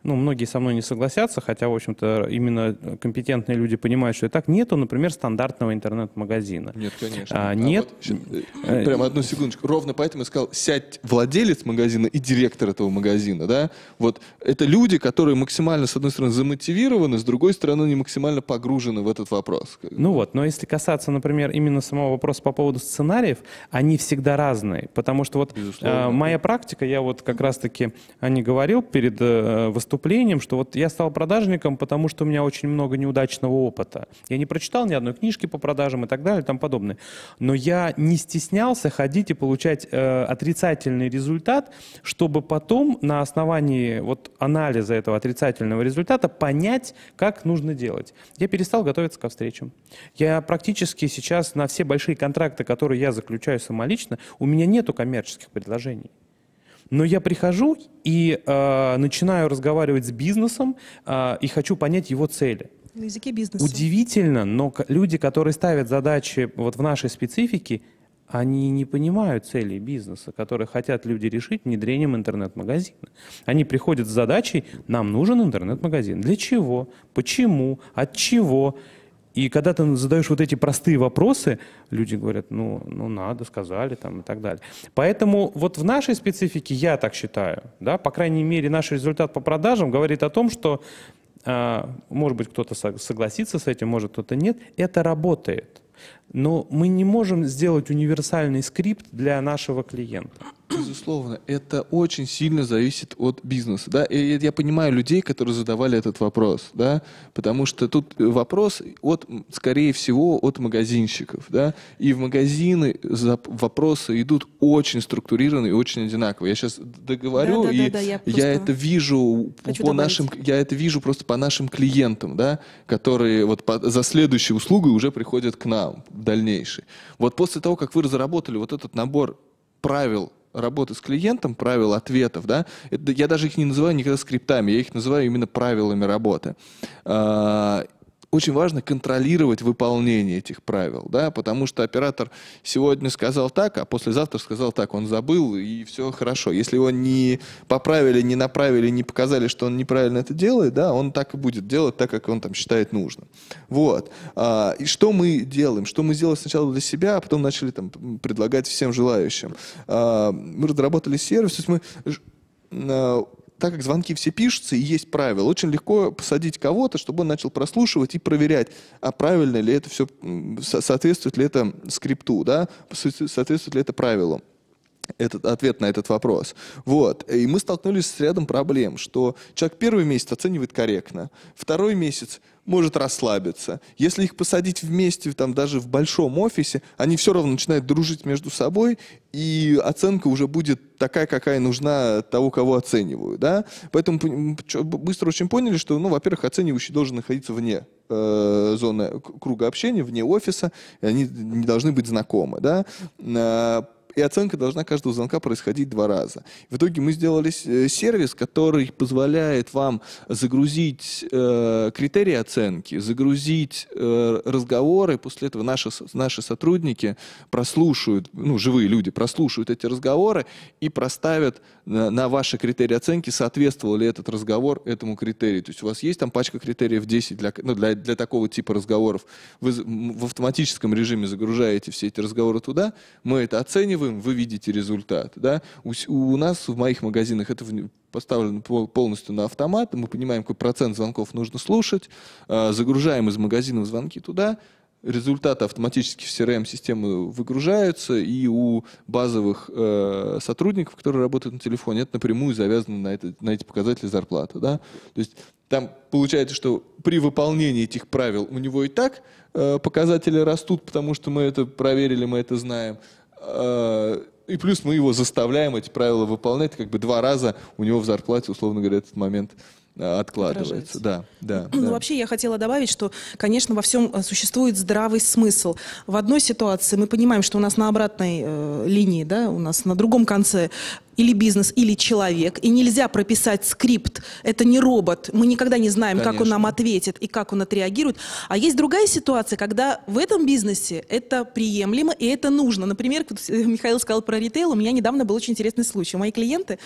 ну, многие со мной не согласятся, хотя, в общем-то, именно компетентные люди понимают, что и так, нету, например, стандартного интернет-магазина. Нет, конечно. А, А нет. Вот, прямо одну секундочку. Ровно поэтому я сказал, сядь владелец магазина и директор этого магазина, да? Вот это люди, которые максимально, с одной стороны, замотивированы, с другой стороны, не максимально погружены в этот вопрос. Ну вот, но если касаться, например, именно самого вопроса по поводу сценариев, они всегда разные, потому что вот э, моя практика, я вот как раз-таки о ней говорил перед э, выступлением, что вот я стал продажником, потому что у меня очень много неудачного опыта. Я не прочитал ни одной книжки по продажам и так далее и тому подобное, но я не стеснялся ходить и получать э, отрицательный результат, чтобы потом на основании вот анализа этого отрицательного результата понять, как нужно делать. Я перестал готовиться ко встречам. Я практически сейчас на все большие контракты, которые я заключаю самолично, у меня нету коммерческих предложений. Но я прихожу и э, начинаю разговаривать с бизнесом э, и хочу понять его цели. На языке бизнеса. Удивительно, но люди, которые ставят задачи вот в нашей специфике, они не понимают целей бизнеса, которые хотят люди решить внедрением интернет-магазина. Они приходят с задачей: нам нужен интернет-магазин. Для чего? Почему? От чего? И когда ты задаешь вот эти простые вопросы, люди говорят, ну, ну надо, сказали там и так далее. Поэтому вот в нашей специфике, я так считаю, да, по крайней мере, наш результат по продажам говорит о том, что, э, может быть, кто-то согласится с этим, может, кто-то нет, это работает. Но мы не можем сделать универсальный скрипт для нашего клиента. Безусловно, это очень сильно зависит от бизнеса, да, и я понимаю людей, которые задавали этот вопрос, да, потому что тут вопрос от, скорее всего, от магазинщиков, да, и в магазины вопросы идут очень структурированно и очень одинаково. Я сейчас договорю, да, да, и да, да, я, я это вижу по нашим, я это вижу просто по нашим клиентам, да, которые вот по, за следующей услугой уже приходят к нам, дальнейшей. Вот после того, как вы разработали вот этот набор правил работы с клиентом, правил ответов, да, это, я даже их не называю никогда скриптами, я их называю именно правилами работы. Очень важно контролировать выполнение этих правил, да, потому что оператор сегодня сказал так, а послезавтра сказал так, он забыл, и все хорошо. Если его не поправили, не направили, не показали, что он неправильно это делает, да, он так и будет делать так, как он там считает нужным. Вот. А, и что мы делаем? Что мы сделали сначала для себя, а потом начали там предлагать всем желающим. А, мы разработали сервис, то есть мы... А, так как звонки все пишутся и есть правила, очень легко посадить кого-то, чтобы он начал прослушивать и проверять, а правильно ли это все, соответствует ли это скрипту, да, соответствует ли это правилу. Этот ответ на этот вопрос. Вот. И мы столкнулись с рядом проблем, что человек первый месяц оценивает корректно, второй месяц может расслабиться. Если их посадить вместе, там, даже в большом офисе, они все равно начинают дружить между собой, и оценка уже будет такая, какая нужна того, кого оценивают. Да? Поэтому быстро очень поняли, что, ну, во-первых, оценивающий должен находиться вне э, зоны круга общения, вне офиса, и они не должны быть знакомы. Да? И оценка должна каждого звонка происходить два раза. В итоге мы сделали сервис, который позволяет вам загрузить э, критерии оценки, загрузить э, разговоры. После этого наши, наши сотрудники прослушают, ну, живые люди прослушают эти разговоры и проставят на, на ваши критерии оценки, соответствовал ли этот разговор этому критерию. То есть у вас есть там пачка критериев десять для, ну, для, для такого типа разговоров. Вы в автоматическом режиме загружаете все эти разговоры туда, мы это оцениваем, вы видите результат. Да? У, у нас в моих магазинах это поставлено полностью на автомат, мы понимаем, какой процент звонков нужно слушать, э, загружаем из магазинов звонки туда, результаты автоматически в си эр эм-систему выгружаются, и у базовых э, сотрудников, которые работают на телефоне, это напрямую завязано на, это, на эти показатели зарплаты. Да? То есть там получается, что при выполнении этих правил у него и так э, показатели растут, потому что мы это проверили, мы это знаем. И плюс мы его заставляем эти правила выполнять, как бы два раза у него в зарплате, условно говоря, этот момент откладывается. Да, да, ну, да. Вообще я хотела добавить, что, конечно, во всем существует здравый смысл. В одной ситуации мы понимаем, что у нас на обратной э, линии, да, у нас на другом конце или бизнес, или человек, и нельзя прописать скрипт. Это не робот. Мы никогда не знаем, Конечно. как он нам ответит и как он отреагирует. А есть другая ситуация, когда в этом бизнесе это приемлемо и это нужно. Например, Михаил сказал про ритейл. У меня недавно был очень интересный случай. Мои клиенты,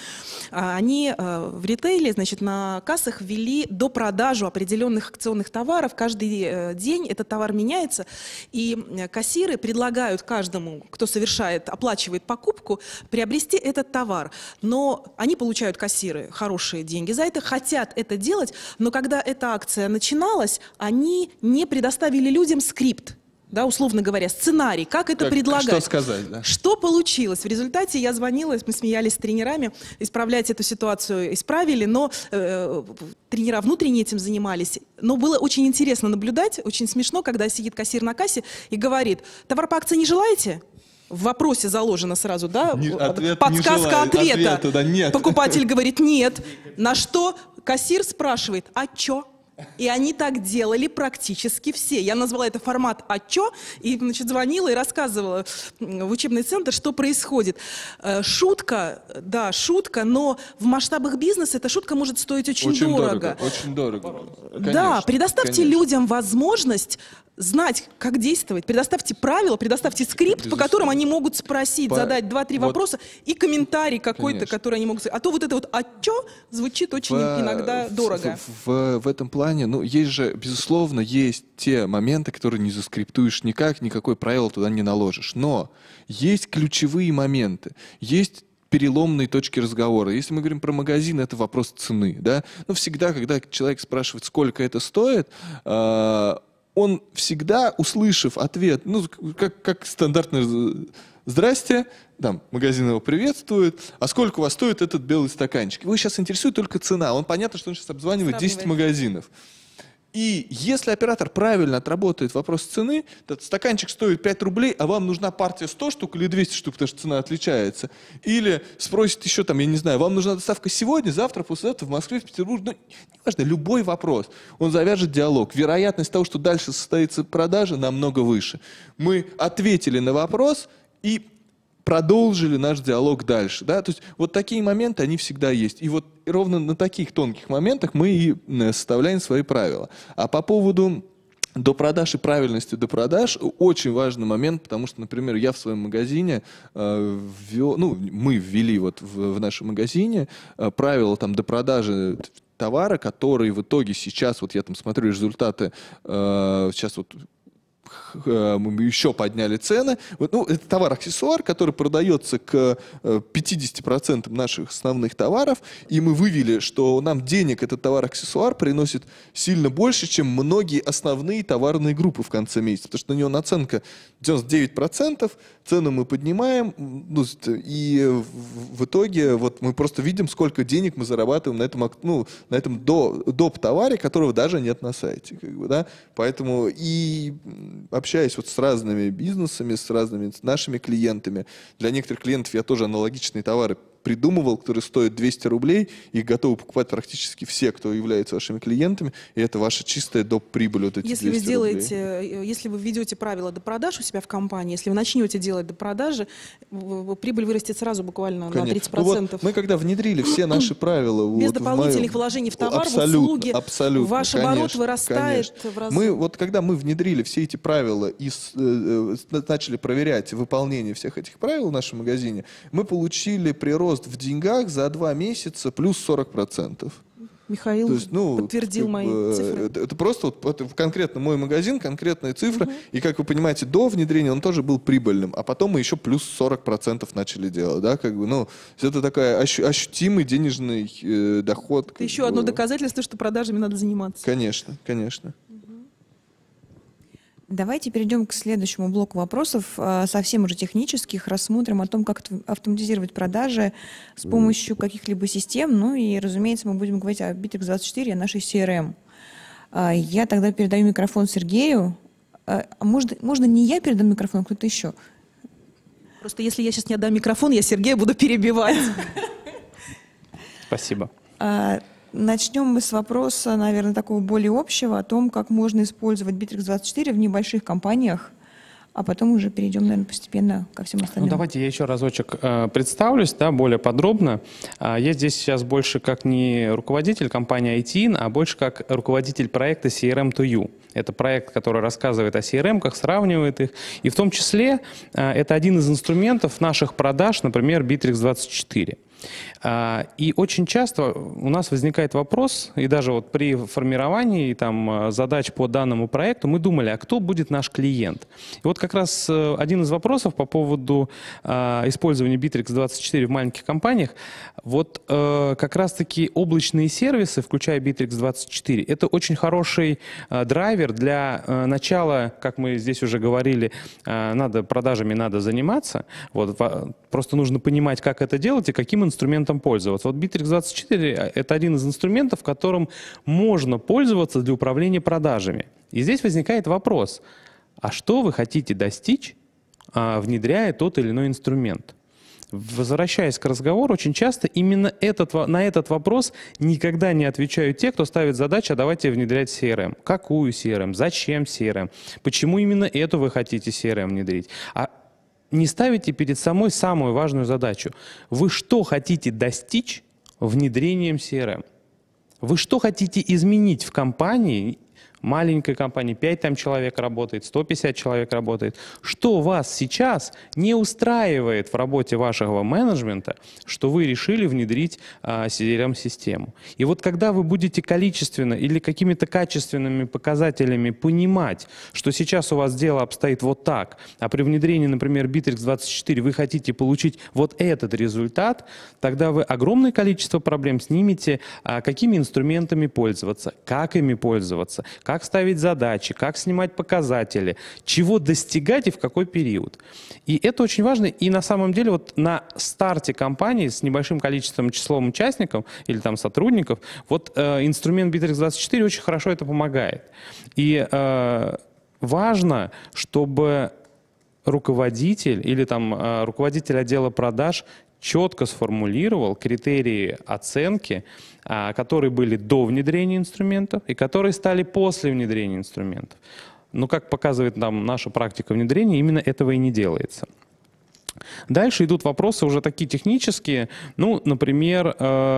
они в ритейле, значит, на кассах ввели допродажу определенных акционных товаров. Каждый день этот товар меняется, и кассиры предлагают каждому, кто совершает, оплачивает покупку, приобрести этот товар. Но они получают, кассиры, хорошие деньги за это, хотят это делать, но когда эта акция начиналась, они не предоставили людям скрипт. Да, условно говоря, сценарий, как это Как, предлагать. что сказать, да? Что получилось? В результате я звонила, мы смеялись с тренерами, исправлять эту ситуацию исправили, но э, тренера внутренне этим занимались. Но было очень интересно наблюдать, очень смешно, когда сидит кассир на кассе и говорит: товар по акции не желаете? В вопросе заложено сразу, да, Не- ответ подсказка не желаю, ответа. ответа, да, нет. Покупатель говорит нет. На что кассир спрашивает: а чё? И они так делали практически все. Я назвала это формат «А чё?» и, значит, звонила и рассказывала в учебный центр, что происходит. Э, Шутка, да, шутка, но в масштабах бизнеса эта шутка может стоить очень, Очень дорого. дорого. Очень дорого. Да, Конечно, предоставьте конечно. людям возможность знать, как действовать. Предоставьте правила, предоставьте скрипт, Безусловно. по которому они могут спросить, По- задать два-три вот. вопроса и комментарий какой-то, Конечно. который они могут сказать. А то вот это вот «а чё?» звучит очень В- иногда в- дорого. В, в- в этом плане, ну, есть же, безусловно, есть те моменты, которые не заскриптуешь никак, никакое правило туда не наложишь. Но есть ключевые моменты, есть переломные точки разговора. Если мы говорим про магазин, это вопрос цены, да. Но всегда, когда человек спрашивает, сколько это стоит, э, он всегда, услышав ответ, ну, как, как стандартно «Здрасте», там, магазин его приветствует, а сколько у вас стоит этот белый стаканчик? Его сейчас интересует только цена. Он понятно, что он сейчас обзванивает десять магазинов. И если оператор правильно отработает вопрос цены, этот стаканчик стоит пять рублей, а вам нужна партия сто штук или двести штук, потому что цена отличается. Или спросит еще там, я не знаю, вам нужна доставка сегодня, завтра, послезавтра в Москве, в Петербурге. Ну, неважно, любой вопрос. Он завяжет диалог. Вероятность того, что дальше состоится продажа, намного выше. Мы ответили на вопрос и продолжили наш диалог дальше. Да? То есть вот такие моменты, они всегда есть. И вот ровно на таких тонких моментах мы и составляем свои правила. А по поводу допродаж и правильности допродаж очень важный момент, потому что, например, я в своем магазине э, ввел, ну, мы ввели вот в, в нашем магазине э, правила там допродажи товара, которые в итоге сейчас, вот я там смотрю результаты, э, сейчас вот мы еще подняли цены. Вот, ну, это товар-аксессуар, который продается к пятидесяти процентам наших основных товаров, и мы вывели, что нам денег этот товар-аксессуар приносит сильно больше, чем многие основные товарные группы в конце месяца, потому что на него наценка девяносто девять процентов, цену мы поднимаем, ну, и в, в итоге вот мы просто видим, сколько денег мы зарабатываем на этом, ну, на этом до, доп-товаре, которого даже нет на сайте. Как бы, да? Поэтому и общаясь вот с разными бизнесами, с разными нашими клиентами, для некоторых клиентов я тоже аналогичные товары придумывал, которые стоят двести рублей, их готовы покупать практически все, кто является вашими клиентами, и это ваша чистая доп. Прибыль, вот эти Если вы двести сделаете, рублей. если вы введете правила допродаж у себя в компании, если вы начнете делать допродажи, в- в- прибыль вырастет сразу буквально на Конечно. тридцать Ну вот процентов. мы когда внедрили все наши правила... Без вот в дополнительных моем- вложений в товар, в Абсолютно, услуги, абсолютно, ваш оборот конечно, вырастает конечно. в разы. Мы, вот когда мы внедрили все эти правила и с- э, э, начали проверять выполнение всех этих правил в нашем магазине, мы получили прирост в деньгах за два месяца плюс сорок процентов. Михаил То есть, ну, подтвердил как мои бы, цифры. Это, это просто вот, это конкретно мой магазин, конкретная цифра. Угу. И, как вы понимаете, до внедрения он тоже был прибыльным. А потом мы еще плюс сорок процентов начали делать. Да? Как бы, ну, это такой ощу- ощутимый денежный э, доход. Это еще одно доказательство, что продажами надо заниматься. Конечно, конечно. Давайте перейдем к следующему блоку вопросов, э, совсем уже технических. Рассмотрим о том, как т- автоматизировать продажи с помощью каких-либо систем. Ну и, разумеется, мы будем говорить о Bittrex двадцать четыре, о нашей си эр эм. Э, Я тогда передаю микрофон Сергею. Э, а Можно, можно не я передам микрофон, а кто-то еще? Просто если я сейчас не отдам микрофон, я Сергея буду перебивать. Спасибо. А, Начнем мы с вопроса, наверное, такого более общего, о том, как можно использовать Bittrex двадцать четыре в небольших компаниях, а потом уже перейдем, наверное, постепенно ко всем остальным. Ну, давайте я еще разочек э, представлюсь, да, более подробно. А, я здесь сейчас больше как не руководитель компании ай ти ин, а больше как руководитель проекта си эр эм to you. Это проект, который рассказывает о си эр эм-ках, сравнивает их. И в том числе э, это один из инструментов наших продаж, например, Битрикс двадцать четыре. И очень часто у нас возникает вопрос, и даже вот при формировании там, задач по данному проекту мы думали, а кто будет наш клиент? И вот как раз один из вопросов по поводу использования Битрикс двадцать четыре в маленьких компаниях, вот как раз-таки облачные сервисы, включая Битрикс двадцать четыре, это очень хороший драйвер для начала, как мы здесь уже говорили, надо, продажами надо заниматься, вот, просто нужно понимать, как это делать и каким инструментом пользоваться. Вот Битрикс двадцать четыре — это один из инструментов, которым можно пользоваться для управления продажами. И здесь возникает вопрос, а что вы хотите достичь, внедряя тот или иной инструмент? Возвращаясь к разговору, очень часто именно этот, на этот вопрос никогда не отвечают те, кто ставит задачу, а давайте внедрять си эр эм. Какую си эр эм? Зачем си эр эм? Почему именно эту вы хотите си эр эм внедрить? А не ставите перед собой самую важную задачу. Вы что хотите достичь внедрением си эр эм? Вы что хотите изменить в компании, маленькой компании, пять там человек работает, сто пятьдесят человек работает? Что вас сейчас не устраивает в работе вашего менеджмента, что вы решили внедрить а, си эр эм-систему? И вот когда вы будете количественно или какими-то качественными показателями понимать, что сейчас у вас дело обстоит вот так, а при внедрении, например, Битрикс двадцать четыре вы хотите получить вот этот результат, тогда вы огромное количество проблем снимете, а, какими инструментами пользоваться, как ими пользоваться, как ставить задачи, как снимать показатели, чего достигать и в какой период. И это очень важно. И на самом деле вот на старте компании с небольшим количеством числом участников или там сотрудников, вот э, инструмент Битрикс двадцать четыре очень хорошо это помогает. И э, важно, чтобы руководитель или там э, руководитель отдела продаж четко сформулировал критерии оценки, которые были до внедрения инструментов и которые стали после внедрения инструментов. Но, как показывает нам наша практика внедрения, именно этого и не делается. Дальше идут вопросы уже такие технические. Ну, например,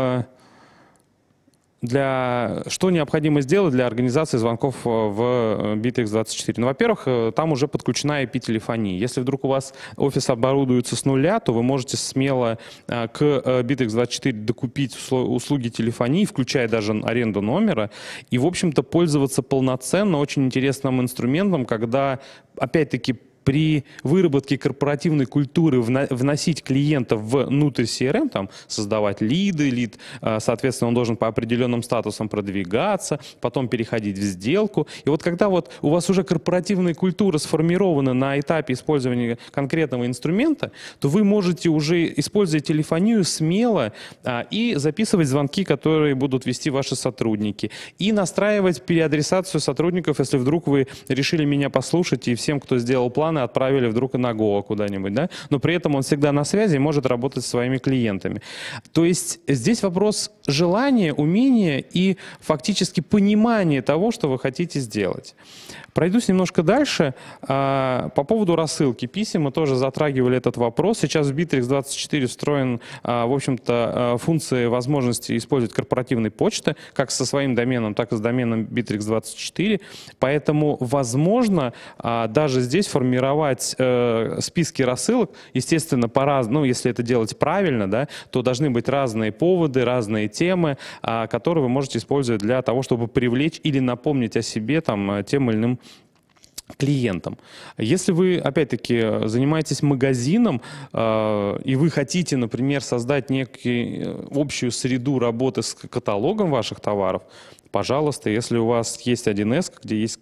для, что необходимо сделать для организации звонков в Битрикс двадцать четыре? Ну, во-первых, там уже подключена ай пи-телефония. Если вдруг у вас офис оборудуется с нуля, то вы можете смело к Битрикс двадцать четыре докупить услуги телефонии, включая даже аренду номера, и, в общем-то, пользоваться полноценно очень интересным инструментом, когда, опять-таки, при выработке корпоративной культуры вносить клиентов внутрь си эр эм, там, создавать лиды, лид, соответственно, он должен по определенным статусам продвигаться, потом переходить в сделку. И вот когда вот у вас уже корпоративная культура сформирована на этапе использования конкретного инструмента, то вы можете уже использовать телефонию смело а, и записывать звонки, которые будут вести ваши сотрудники, и настраивать переадресацию сотрудников, если вдруг вы решили меня послушать, и всем, кто сделал план, отправили вдруг и на Гоа куда-нибудь, да? Но при этом он всегда на связи и может работать со своими клиентами. То есть здесь вопрос желания, умения и фактически понимания того, что вы хотите сделать. Пройдусь немножко дальше. По поводу рассылки писем мы тоже затрагивали этот вопрос. Сейчас в Битрикс двадцать четыре встроен, в общем-то, функции возможности использовать корпоративные почты, как со своим доменом, так и с доменом Битрикс двадцать четыре. Поэтому, возможно, даже здесь формировать списки рассылок, естественно, по-разному, ну, если это делать правильно, да, то должны быть разные поводы, разные темы, которые вы можете использовать для того, чтобы привлечь или напомнить о себе там, тем или иным клиентам. Если вы, опять-таки, занимаетесь магазином, э, и вы хотите, например, создать некую общую среду работы с каталогом ваших товаров, пожалуйста, если у вас есть один эс, где есть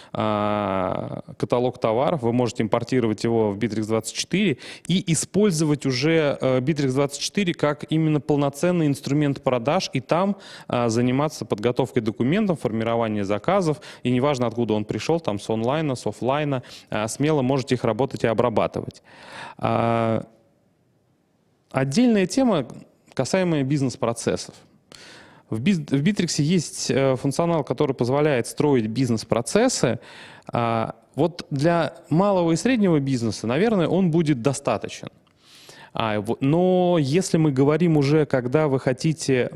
э, каталог товаров, вы можете импортировать его в Битрикс двадцать четыре и использовать уже э, Битрикс двадцать четыре как именно полноценный инструмент продаж, и там э, заниматься подготовкой документов, формированием заказов, и неважно, откуда он пришел, там с онлайна, с офлайна, э, смело можете их работать и обрабатывать. Э, отдельная тема, касаемая бизнес-процессов. В Bittrex есть функционал, который позволяет строить бизнес-процессы. Вот для малого и среднего бизнеса, наверное, он будет достаточен. Но если мы говорим уже, когда вы хотите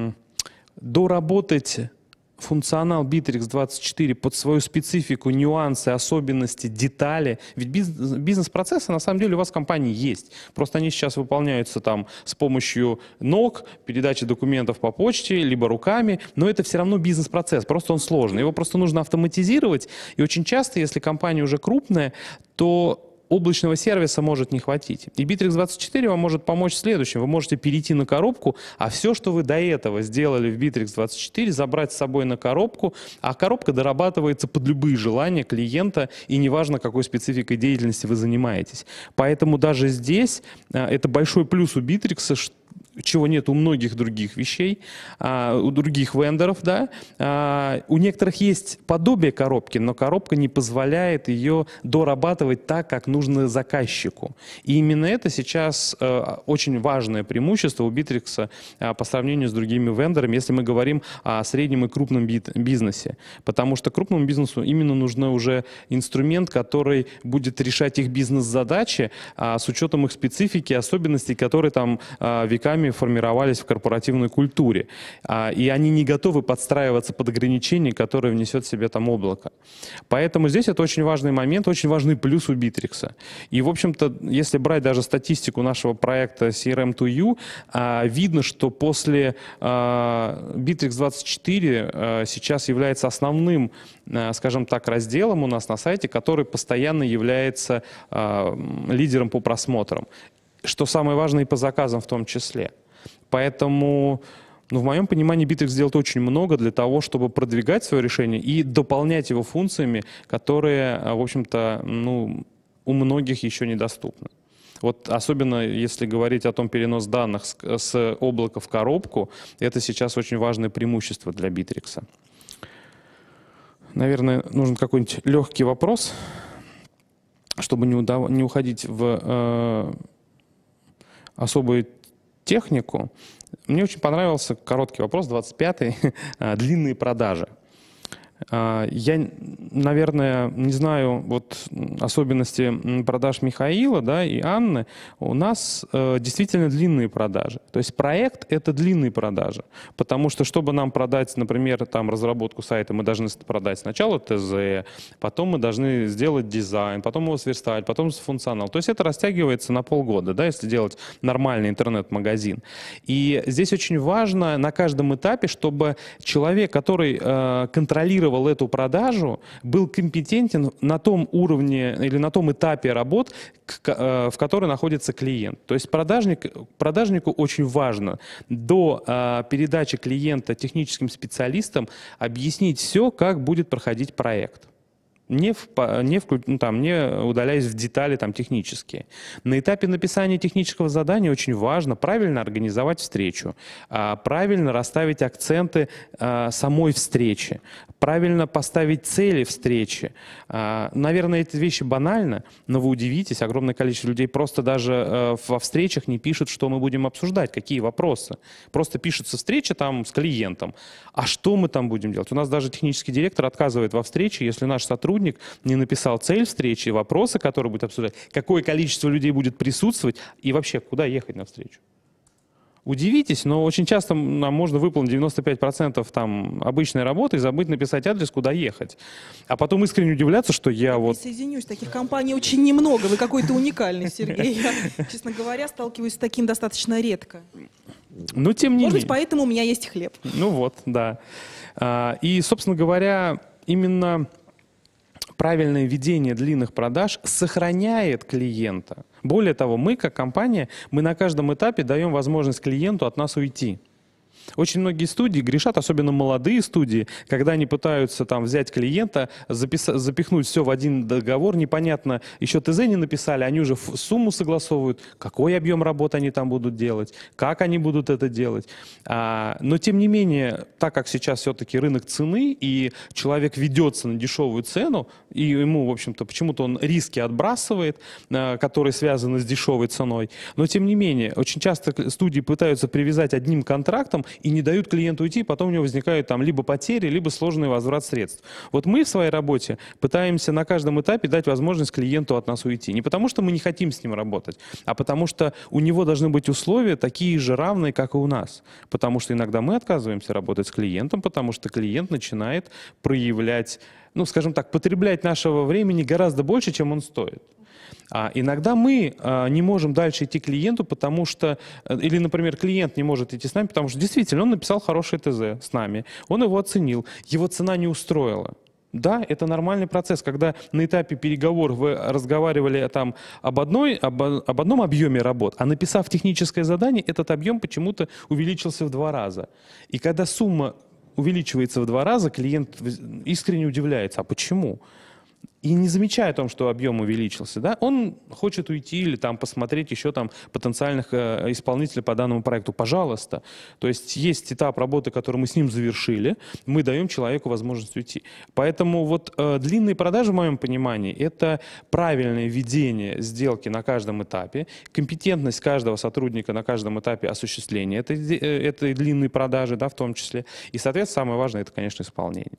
доработать функционал Bittrex двадцать четыре под свою специфику, нюансы, особенности, детали. Ведь бизнес-процессы на самом деле у вас в компании есть. Просто они сейчас выполняются там с помощью ног, передачи документов по почте, либо руками, но это все равно бизнес-процесс, просто он сложный. Его просто нужно автоматизировать, и очень часто, если компания уже крупная, то облачного сервиса может не хватить. И Bittrex двадцать четыре вам может помочь в следующем. Вы можете перейти на коробку, а все, что вы до этого сделали в Bittrex двадцать четыре, забрать с собой на коробку, а коробка дорабатывается под любые желания клиента, и неважно, какой спецификой деятельности вы занимаетесь. Поэтому даже здесь это большой плюс у Bittrex, чего нет у многих других вещей, а, у других вендоров, да. А, у некоторых есть подобие коробки, но коробка не позволяет ее дорабатывать так, как нужно заказчику. И именно это сейчас а, очень важное преимущество у Bittrex а, по сравнению с другими вендорами, если мы говорим о среднем и крупном бизнесе. Потому что крупному бизнесу именно нужен уже инструмент, который будет решать их бизнес-задачи а, с учетом их специфики, особенностей, которые там а, веками формировались в корпоративной культуре. И они не готовы подстраиваться под ограничения, которые внесет в себе там облако. Поэтому здесь это очень важный момент, очень важный плюс у Bittrex. И, в общем-то, если брать даже статистику нашего проекта си эр эм ту ю, видно, что после Bittrex двадцать четыре сейчас является основным, скажем так, разделом у нас на сайте, который постоянно является лидером по просмотрам. Что самое важное, и по заказам в том числе. Поэтому, ну, в моем понимании, Bittrex делает очень много для того, чтобы продвигать свое решение и дополнять его функциями, которые, в общем-то, ну, у многих еще недоступны. Вот особенно если говорить о том перенос данных с, с облака в коробку, это сейчас очень важное преимущество для Bittrex. Наверное, нужен какой-нибудь легкий вопрос, чтобы не, удав... не уходить в э, особую технику. Мне очень понравился короткий вопрос, двадцать пятый, длинные продажи. Я, наверное, не знаю вот особенности продаж Михаила, да, и Анны. У нас э, действительно длинные продажи. То есть проект — это длинные продажи. Потому что, чтобы нам продать, например, там, разработку сайта, мы должны продать сначала ТЗ, потом мы должны сделать дизайн, потом его сверстать, потом функционал. То есть это растягивается на полгода, да, если делать нормальный интернет-магазин. И здесь очень важно на каждом этапе, чтобы человек, который э, контролировал эту продажу, был компетентен на том уровне или на том этапе работ, в которой находится клиент. То есть продажник, продажнику очень важно до э, передачи клиента техническим специалистам объяснить все, как будет проходить проект. Не, в, не, в, ну, там, не удаляясь в детали там, технические. На этапе написания технического задания очень важно правильно организовать встречу, правильно расставить акценты самой встречи, правильно поставить цели встречи. Наверное, эти вещи банальны, но вы удивитесь, огромное количество людей просто даже во встречах не пишут, что мы будем обсуждать, какие вопросы. Просто пишется встреча там с клиентом. А что мы там будем делать? У нас даже технический директор отказывает во встрече, если наш сотрудник не написал цель встречи, вопросы, которые будет обсуждать, какое количество людей будет присутствовать и вообще куда ехать на встречу. Удивитесь, но очень часто нам можно выполнить девяносто пять процентов там обычной работы и забыть написать адрес, куда ехать. А потом искренне удивляться, что я вот... Присоединюсь, таких компаний очень немного. Вы какой-то уникальный, Сергей. Я, честно говоря, сталкиваюсь с таким достаточно редко. Но тем не менее. Может быть, поэтому у меня есть хлеб. Ну вот, да. И, собственно говоря, именно правильное ведение длинных продаж сохраняет клиента. Более того, мы, как компания, мы на каждом этапе даем возможность клиенту от нас уйти. Очень многие студии грешат, особенно молодые студии, когда они пытаются там взять клиента, запис- запихнуть все в один договор, непонятно, еще ТЗ не написали, они уже сумму согласовывают, какой объем работы они там будут делать, как они будут это делать. А, но тем не менее, так как сейчас все-таки рынок цены, и человек ведется на дешевую цену, и ему, в общем-то, почему-то он риски отбрасывает, а, которые связаны с дешевой ценой, но тем не менее, очень часто студии пытаются привязать одним контрактом и не дают клиенту уйти, потом у него возникают там либо потери, либо сложный возврат средств. Вот мы в своей работе пытаемся на каждом этапе дать возможность клиенту от нас уйти. Не потому, что мы не хотим с ним работать, а потому что у него должны быть условия такие же равные, как и у нас. Потому что иногда мы отказываемся работать с клиентом, потому что клиент начинает проявлять, ну, скажем так, потреблять нашего времени гораздо больше, чем он стоит. А иногда мы а, не можем дальше идти к клиенту, потому что, или, например, клиент не может идти с нами, потому что действительно он написал хороший ТЗ с нами, он его оценил, его цена не устроила. Да, это нормальный процесс, когда на этапе переговоров вы разговаривали там об, одной, об, об одном объеме работ, а написав техническое задание, этот объем почему-то увеличился в два раза. И когда сумма увеличивается в два раза, клиент искренне удивляется, а почему? И не замечая о том, что объем увеличился, да, он хочет уйти или там посмотреть еще там потенциальных э, исполнителей по данному проекту. Пожалуйста. То есть есть этап работы, который мы с ним завершили, мы даем человеку возможность уйти. Поэтому вот э, длинные продажи, в моем понимании, это правильное ведение сделки на каждом этапе, компетентность каждого сотрудника на каждом этапе осуществления этой, э, этой длинной продажи, да, в том числе. И, соответственно, самое важное, это, конечно, исполнение.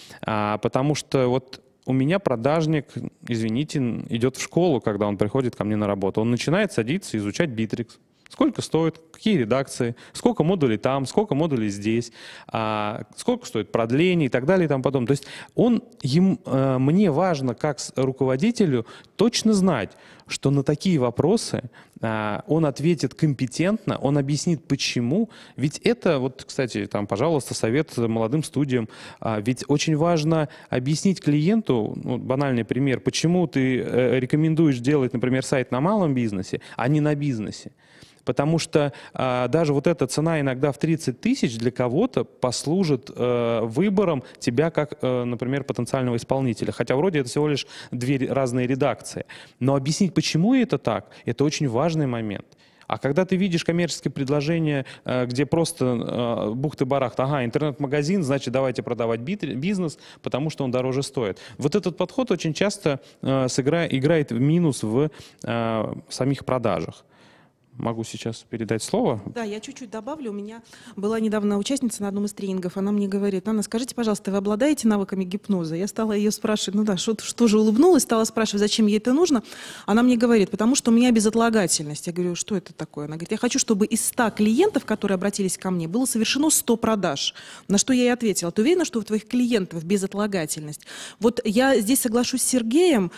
А, потому что вот у меня продажник, извините, идет в школу, когда он приходит ко мне на работу. Он начинает садиться, изучать Bittrex. Сколько стоит, какие редакции, сколько модулей там, сколько модулей здесь, а, сколько стоит продление и так далее и тому подобное. То есть он, им, а, мне важно, как руководителю, точно знать, что на такие вопросы а, он ответит компетентно, он объяснит, почему. Ведь это, вот, кстати, там, пожалуйста, совет молодым студиям, а, ведь очень важно объяснить клиенту, ну, банальный пример, почему ты э, рекомендуешь делать, например, сайт на малом бизнесе, а не на бизнесе. Потому что а, даже вот эта цена иногда в тридцать тысяч для кого-то послужит э, выбором тебя как, э, например, потенциального исполнителя. Хотя вроде это всего лишь две разные редакции. Но объяснить, почему это так, это очень важный момент. А когда ты видишь коммерческое предложение, э, где просто э, бухты-барахты, ага, интернет-магазин, значит, давайте продавать бизнес, потому что он дороже стоит. Вот этот подход очень часто э, сыгра... играет в минус в э, самих продажах. Могу сейчас передать слово. Да, я чуть-чуть добавлю. У меня была недавно участница на одном из тренингов. Она мне говорит: Анна, скажите, пожалуйста, вы обладаете навыками гипноза? Я стала ее спрашивать, ну да, что, что же улыбнулась, стала спрашивать, зачем ей это нужно. Она мне говорит: потому что у меня безотлагательность. Я говорю: что это такое? Она говорит: я хочу, чтобы из ста клиентов, которые обратились ко мне, было совершено сто продаж. На что я ей ответила: ты уверена, что у твоих клиентов безотлагательность? Вот я здесь соглашусь с Сергеем.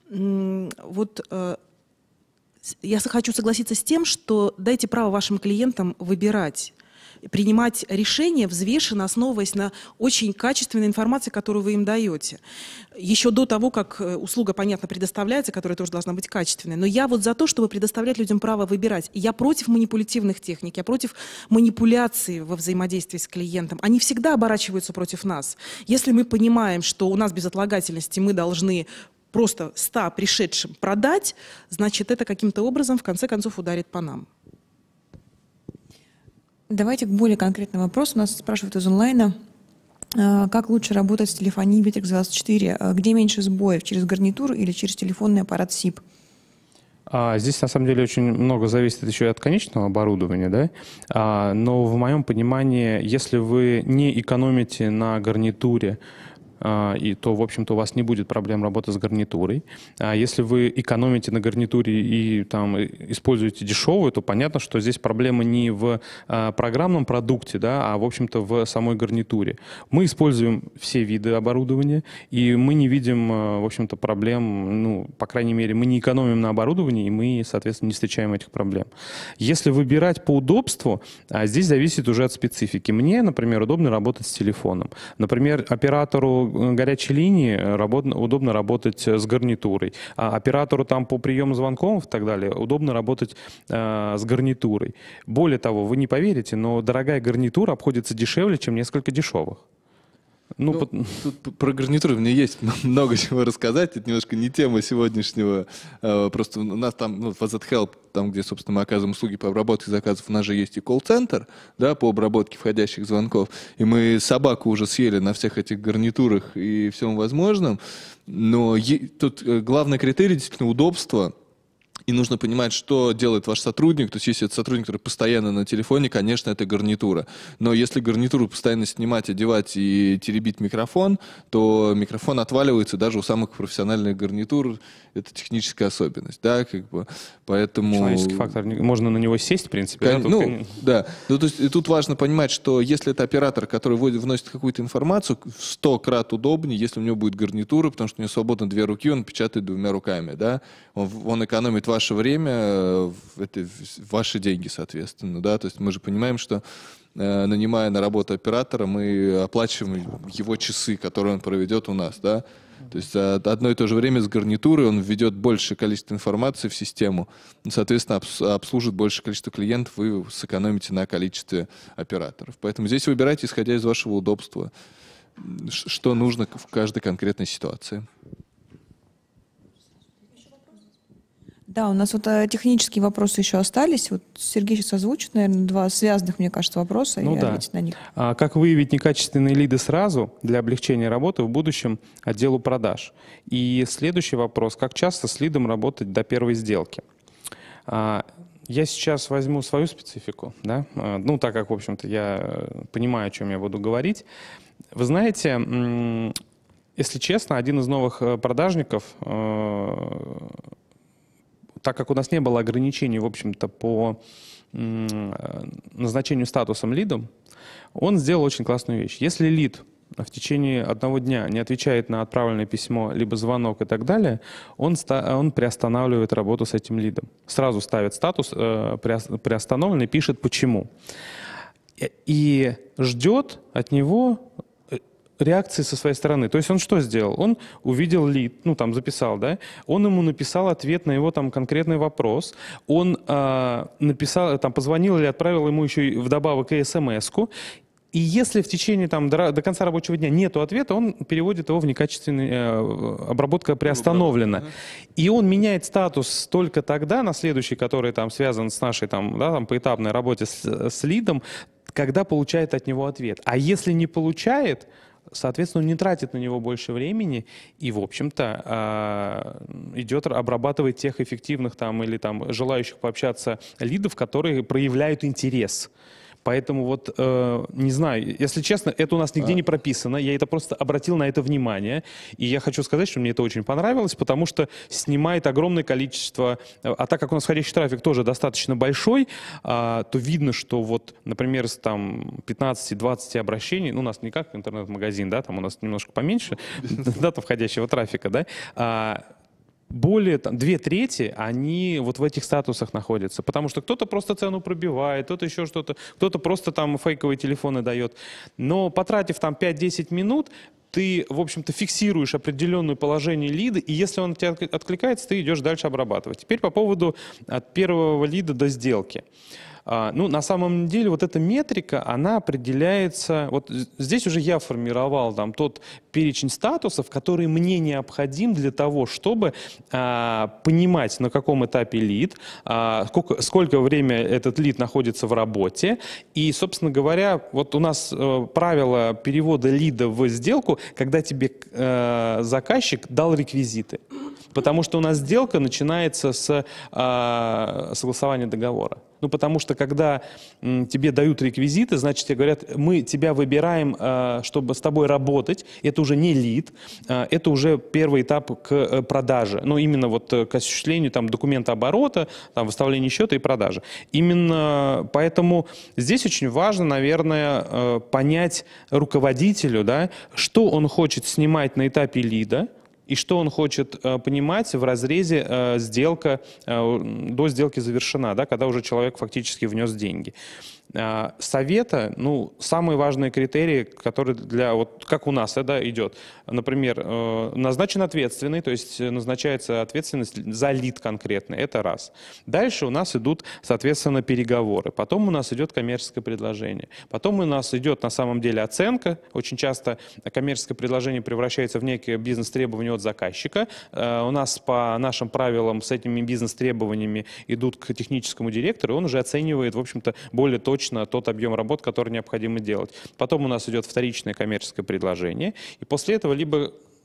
Вот... Я хочу согласиться с тем, что дайте право вашим клиентам выбирать, принимать решения взвешенно, основываясь на очень качественной информации, которую вы им даете. Еще до того, как услуга, понятно, предоставляется, которая тоже должна быть качественной. Но я вот за то, чтобы предоставлять людям право выбирать. Я против манипулятивных техник, я против манипуляции во взаимодействии с клиентом. Они всегда оборачиваются против нас. Если мы понимаем, что у нас безотлагательности, мы должны просто ста пришедшим продать, значит, это каким-то образом, в конце концов, ударит по нам. Давайте к более конкретному вопросу. Нас спрашивают из онлайна. Как лучше работать с телефонией Bittrex двадцать четыре? Где меньше сбоев? Через гарнитуру или через телефонный аппарат СИП? А, здесь, на самом деле, очень много зависит еще и от конечного оборудования, да? А, но в моем понимании, если вы не экономите на гарнитуре, и то, в общем-то, у вас не будет проблем работы с гарнитурой. А если вы экономите на гарнитуре и там используете дешевую, то понятно, что здесь проблема не в а, программном продукте, да, а, в общем-то, в самой гарнитуре. Мы используем все виды оборудования, и мы не видим, в общем-то, проблем, ну, по крайней мере, мы не экономим на оборудовании, и мы, соответственно, не встречаем этих проблем. Если выбирать по удобству, а здесь зависит уже от специфики. Мне, например, удобно работать с телефоном. Например, оператору горячей линии работ, удобно работать с гарнитурой. А оператору там по приему звонков и так далее удобно работать э, с гарнитурой. Более того, вы не поверите, но дорогая гарнитура обходится дешевле, чем несколько дешевых. Ну, ну, под... Тут про гарнитуру мне есть много чего рассказать. Это немножко не тема сегодняшнего. Просто у нас там, ну, Fazet Help, там, где, собственно, мы оказываем услуги по обработке заказов, у нас же есть и колл-центр, да, по обработке входящих звонков. И мы собаку уже съели на всех этих гарнитурах и всем возможном. Но тут главный критерий действительно удобство И нужно понимать, что делает ваш сотрудник. То есть, если это сотрудник, который постоянно на телефоне, конечно, это гарнитура. Но если гарнитуру постоянно снимать, одевать и теребить микрофон, то микрофон отваливается даже у самых профессиональных гарнитур. Это техническая особенность, да, как бы. Поэтому... Человеческий фактор. Можно на него сесть, в принципе. Кон... Да, ну, тут... да. Ну, то есть, и тут важно понимать, что если это оператор, который вводит, вносит какую-то информацию, в сто крат удобнее, если у него будет гарнитура, потому что у него свободно две руки, он печатает двумя руками, да. Он, он экономит ваше время, это ваши деньги, соответственно, да. То есть мы же понимаем, что э, нанимая на работу оператора, мы оплачиваем его часы, которые он проведет у нас, да. То есть одно и то же время с гарнитурой он введет большее количество информации в систему, соответственно, обслужит большее количество клиентов, вы сэкономите на количестве операторов. Поэтому здесь выбирайте, исходя из вашего удобства, что нужно в каждой конкретной ситуации. Да, у нас вот э, технические вопросы еще остались. Вот Сергей сейчас озвучит, наверное, два связанных, мне кажется, вопроса, Ну и да. ответить на них. А как выявить некачественные лиды сразу для облегчения работы в будущем отделу продаж? И следующий вопрос. Как часто с лидом работать до первой сделки? А, я сейчас возьму свою специфику, да? а, ну, так как, в общем-то, я понимаю, о чем я буду говорить. Вы знаете, если честно, один из новых продажников... Так как у нас не было ограничений, в общем-то, по назначению статусом лидом, он сделал очень классную вещь. Если лид в течение одного дня не отвечает на отправленное письмо, либо звонок и так далее, он, он приостанавливает работу с этим лидом. Сразу ставит статус э, приостановленный, пишет почему. И ждет от него реакции со своей стороны. То есть он что сделал? Он увидел лид, ну там записал, да, он ему написал ответ на его там конкретный вопрос, он э, написал, там позвонил или отправил ему еще и вдобавок и смс-ку, и если в течение там, до, до конца рабочего дня нету ответа, он переводит его в некачественный, э, обработка приостановлена. И он меняет статус только тогда, на следующий, который там связан с нашей там, да, там, поэтапной работе с, с лидом, когда получает от него ответ. А если не получает, соответственно, он не тратит на него больше времени и, в общем-то, идет, обрабатывает тех эффективных там, или там, желающих пообщаться лидов, которые проявляют интерес. Поэтому вот, э, не знаю, если честно, это у нас нигде а. не прописано, я это просто обратил на это внимание, и я хочу сказать, что мне это очень понравилось, потому что снимает огромное количество, а так как у нас входящий трафик тоже достаточно большой, а, то видно, что вот, например, с там пятнадцати-двадцати обращений, ну, у нас не как интернет-магазин, да, там у нас немножко поменьше дата входящего трафика, да, а, более там, две трети, они вот в этих статусах находятся. Потому что кто-то просто цену пробивает, кто-то еще что-то, кто-то просто там фейковые телефоны дает. Но потратив там пять-десять минут, ты, в общем-то, фиксируешь определенное положение лида, и если он тебя откликается, ты идешь дальше обрабатывать. Теперь по поводу от первого лида до сделки. Ну, на самом деле, вот эта метрика, она определяется... Вот здесь уже я формировал там тот перечень статусов, который мне необходим для того, чтобы а, понимать, на каком этапе лид, а, сколько, сколько время этот лид находится в работе. И, собственно говоря, вот у нас а, правило перевода лида в сделку, когда тебе а, заказчик дал реквизиты. Потому что у нас сделка начинается с а, согласования договора. Ну, потому что когда м, тебе дают реквизиты, значит, тебе говорят, мы тебя выбираем, э, чтобы с тобой работать. Это уже не лид, э, это уже первый этап к э, продаже. Ну, именно вот э, к осуществлению там, документа оборота, там, выставления счета и продажи. Именно поэтому здесь очень важно, наверное, э, понять руководителю, да, что он хочет снимать на этапе лида, и что он хочет э, понимать в разрезе э, сделка, э, до сделки завершена, да, когда уже человек фактически внес деньги. Э, совета, ну, самые важные критерии, которые для, вот как у нас да, идет, например, э, назначен ответственный, то есть назначается ответственность за лид конкретно, это раз. Дальше у нас идут, соответственно, переговоры, потом у нас идет коммерческое предложение, потом у нас идет на самом деле оценка, очень часто коммерческое предложение превращается в некие бизнес-требования от заказчика. Uh, у нас по нашим правилам с этими бизнес-требованиями идут к техническому директору, и он уже оценивает, в общем-то, более точно тот объем работ, который необходимо делать. Потом у нас идет вторичное коммерческое предложение, и после этого либо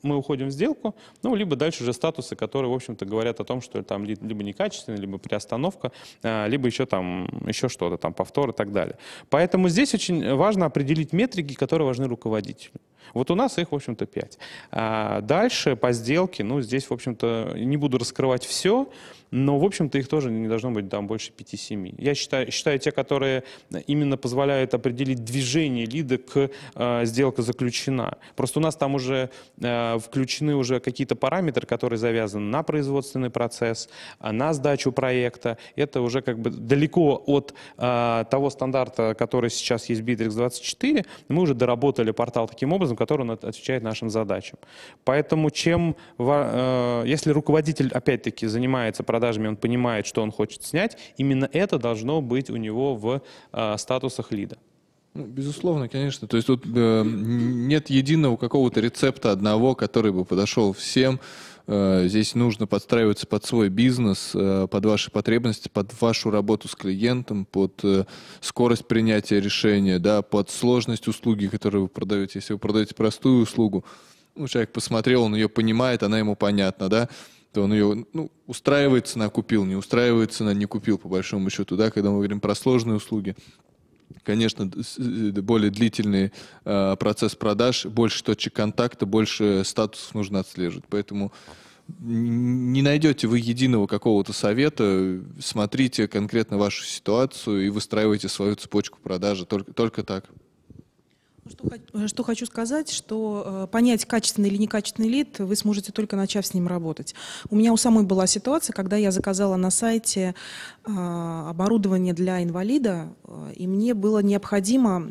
мы уходим в сделку, ну, либо дальше уже статусы, которые, в общем-то, говорят о том, что там либо некачественная, либо приостановка, либо еще там, еще что-то, там, повтор и так далее. Поэтому здесь очень важно определить метрики, которые важны руководителю. Вот у нас их, в общем-то, пять. А дальше по сделке, ну, здесь, в общем-то, не буду раскрывать все, но, в общем-то, их тоже не должно быть там больше пяти-семи. Я считаю, считаю, те, которые именно позволяют определить движение лида к э, сделке заключена. Просто у нас там уже э, включены уже какие-то параметры, которые завязаны на производственный процесс, на сдачу проекта. Это уже как бы далеко от э, того стандарта, который сейчас есть в Bittrex двадцать четыре. Мы уже доработали портал таким образом, который он отвечает нашим задачам. Поэтому чем, э, если руководитель, опять-таки, занимается продажей, он понимает, что он хочет снять, именно это должно быть у него в э, статусах лида. Ну, безусловно, конечно. То есть тут э, нет единого какого-то рецепта одного, который бы подошел всем. Э, здесь нужно подстраиваться под свой бизнес, э, под ваши потребности, под вашу работу с клиентом, под э, скорость принятия решения, да, под сложность услуги, которую вы продаете. Если вы продаете простую услугу, ну, человек посмотрел, он ее понимает, она ему понятна, да, то он ее, ну, устраивает, цена купил, не устраивает, цена не купил, по большому счету, да, когда мы говорим про сложные услуги. Конечно, более длительный э, процесс продаж, больше точек контакта, больше статусов нужно отслеживать. Поэтому не найдете вы единого какого-то совета, смотрите конкретно вашу ситуацию и выстраивайте свою цепочку продажи, только, только так. Что, что хочу сказать, что э, понять, качественный или некачественный лид, вы сможете только начав с ним работать. У меня у самой была ситуация, когда я заказала на сайте э, оборудование для инвалида, э, и мне было необходимо,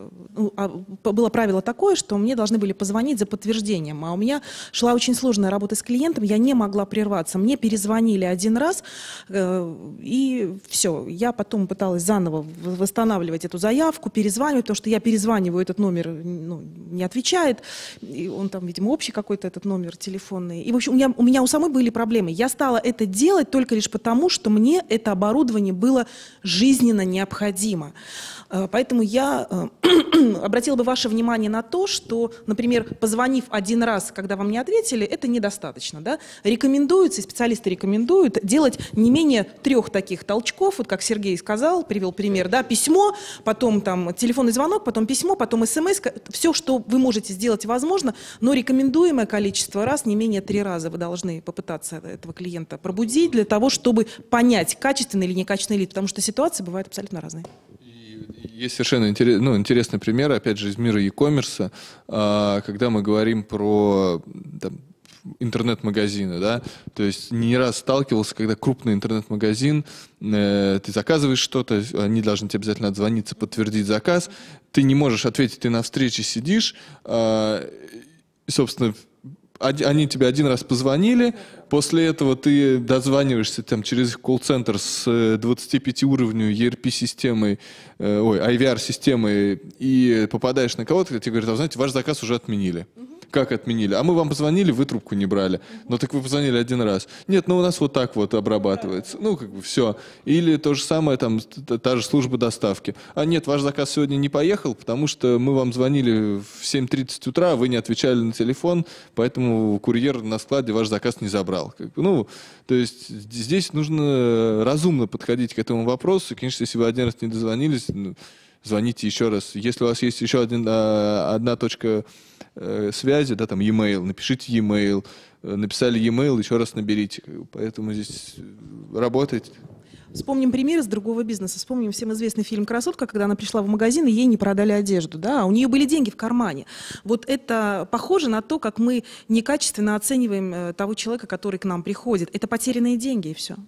э, было правило такое, что мне должны были позвонить за подтверждением, а у меня шла очень сложная работа с клиентом, я не могла прерваться. Мне перезвонили один раз, э, и все. Я потом пыталась заново восстанавливать эту заявку, перезванивать, потому что я перезваниваю этот номер, ну, не отвечает, и он там, видимо, общий какой-то этот номер телефонный. И, в общем, у меня, у меня у самой были проблемы. Я стала это делать только лишь потому, что мне это оборудование было жизненно необходимо. Поэтому я обратила бы ваше внимание на то, что, например, позвонив один раз, когда вам не ответили, это недостаточно. Да? Рекомендуется, специалисты рекомендуют делать не менее трех таких толчков, вот как Сергей сказал, привел пример, да, письмо, потом там телефонный звонок, потом письмо, потом смс, все, что вы можете сделать, возможно, но рекомендуемое количество раз, не менее три раза вы должны попытаться этого клиента пробудить для того, чтобы понять, качественный или некачественный лид, потому что ситуации бывают абсолютно разные. Есть совершенно интерес, ну, интересный пример, опять же, из мира e-commerce, когда мы говорим про там, интернет-магазины, да, то есть не раз сталкивался, когда крупный интернет-магазин, э, ты заказываешь что-то, они должны тебе обязательно отзвониться, подтвердить заказ, ты не можешь ответить, ты на встрече сидишь, э, собственно, они тебе один раз позвонили, после этого ты дозваниваешься там, через их колл-центр с двадцатипятиуровневой и эр пи-системой, э, ой, ай ви ар-системой и попадаешь на кого-то, тебе говорят, а, знаете, ваш заказ уже отменили. Как отменили? А мы вам позвонили, вы трубку не брали. Ну так вы позвонили один раз. Нет, ну у нас вот так вот обрабатывается. Ну как бы все. Или то же самое, там, та же служба доставки. А нет, ваш заказ сегодня не поехал, потому что мы вам звонили в семь тридцать утра, вы не отвечали на телефон, поэтому курьер на складе ваш заказ не забрал. Как бы, ну, то есть здесь нужно разумно подходить к этому вопросу. И, конечно, если вы один раз не дозвонились, ну, звоните еще раз. Если у вас есть еще один, одна точка э, связи, да, там e-mail, напишите e-mail, написали e-mail, еще раз наберите. Поэтому здесь работает. Вспомним пример из другого бизнеса. Вспомним всем известный фильм «Красотка», когда она пришла в магазин, и ей не продали одежду. Да? У нее были деньги в кармане. Вот это похоже на то, как мы некачественно оцениваем того человека, который к нам приходит. Это потерянные деньги, и все.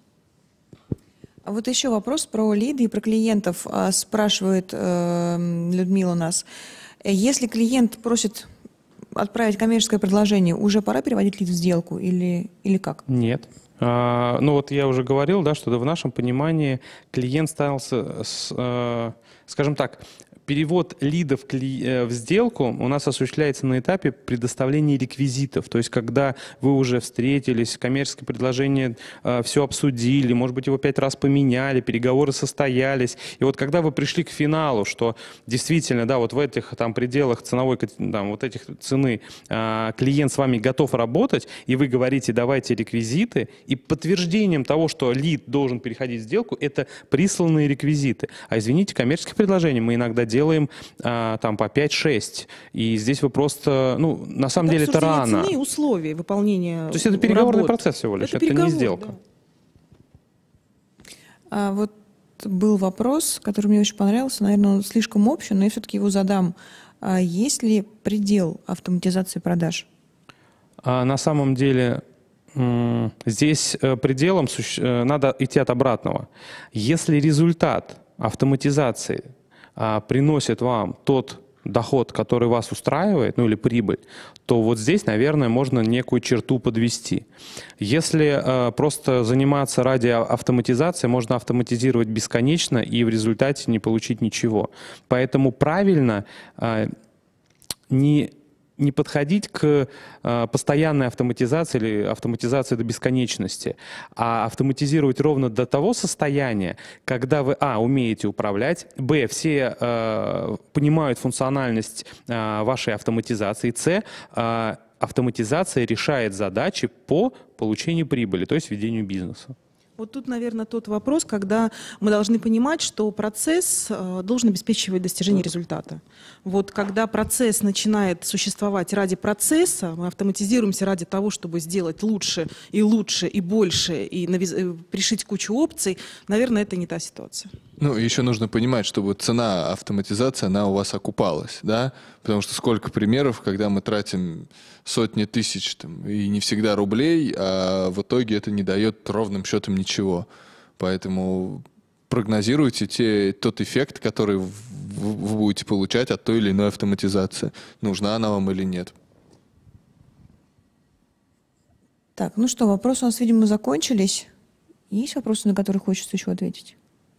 А вот еще вопрос про лиды и про клиентов. Спрашивает э, Людмила у нас. Если клиент просит отправить коммерческое предложение, уже пора переводить лид в сделку или, или как? Нет. А, ну вот я уже говорил, да, что в нашем понимании клиент ставился, с, э, скажем так, перевод лидов в сделку у нас осуществляется на этапе предоставления реквизитов. То есть, когда вы уже встретились, коммерческое предложение э, все обсудили, может быть, его пять раз поменяли, переговоры состоялись. И вот когда вы пришли к финалу, что действительно, да, вот в этих там пределах ценовой, там, вот этих цены э, клиент с вами готов работать, и вы говорите, давайте реквизиты, и подтверждением того, что лид должен переходить в сделку, это присланные реквизиты. А извините, коммерческое предложение мы иногда делаем а, там по пять-шесть. И здесь вы просто, ну, на самом это деле это рано. Цены и условий выполнения. То есть это переговорный работ. процесс всего лишь, это, это не сделка. Да. А вот был вопрос, который мне очень понравился, наверное, он слишком общий, но я все-таки его задам. А есть ли предел автоматизации продаж? А на самом деле здесь пределом надо идти от обратного. Если результат автоматизации а, приносит вам тот доход, который вас устраивает, ну или прибыль, то вот здесь, наверное, можно некую черту подвести. Если а, просто заниматься ради автоматизации, можно автоматизировать бесконечно и в результате не получить ничего. Поэтому правильно а, не... не подходить к э, постоянной автоматизации или автоматизации до бесконечности, а автоматизировать ровно до того состояния, когда вы, а, умеете управлять, б, все э, понимают функциональность э, вашей автоматизации, с, э, автоматизация решает задачи по получению прибыли, то есть ведению бизнеса. Вот тут, наверное, тот вопрос, когда мы должны понимать, что процесс э, должен обеспечивать достижение результата. Вот когда процесс начинает существовать ради процесса, мы автоматизируемся ради того, чтобы сделать лучше и лучше и больше, и навяз... пришить кучу опций, наверное, это не та ситуация. Ну, еще нужно понимать, чтобы цена автоматизации, она у вас окупалась, да? Потому что сколько примеров, когда мы тратим сотни тысяч, там, и не всегда рублей, а в итоге это не дает ровным счетом ничего. Поэтому прогнозируйте те, тот эффект, который вы будете получать от той или иной автоматизации. Нужна она вам или нет. Так, ну что, вопросы у нас, видимо, закончились. Есть вопросы, на которые хочется еще ответить?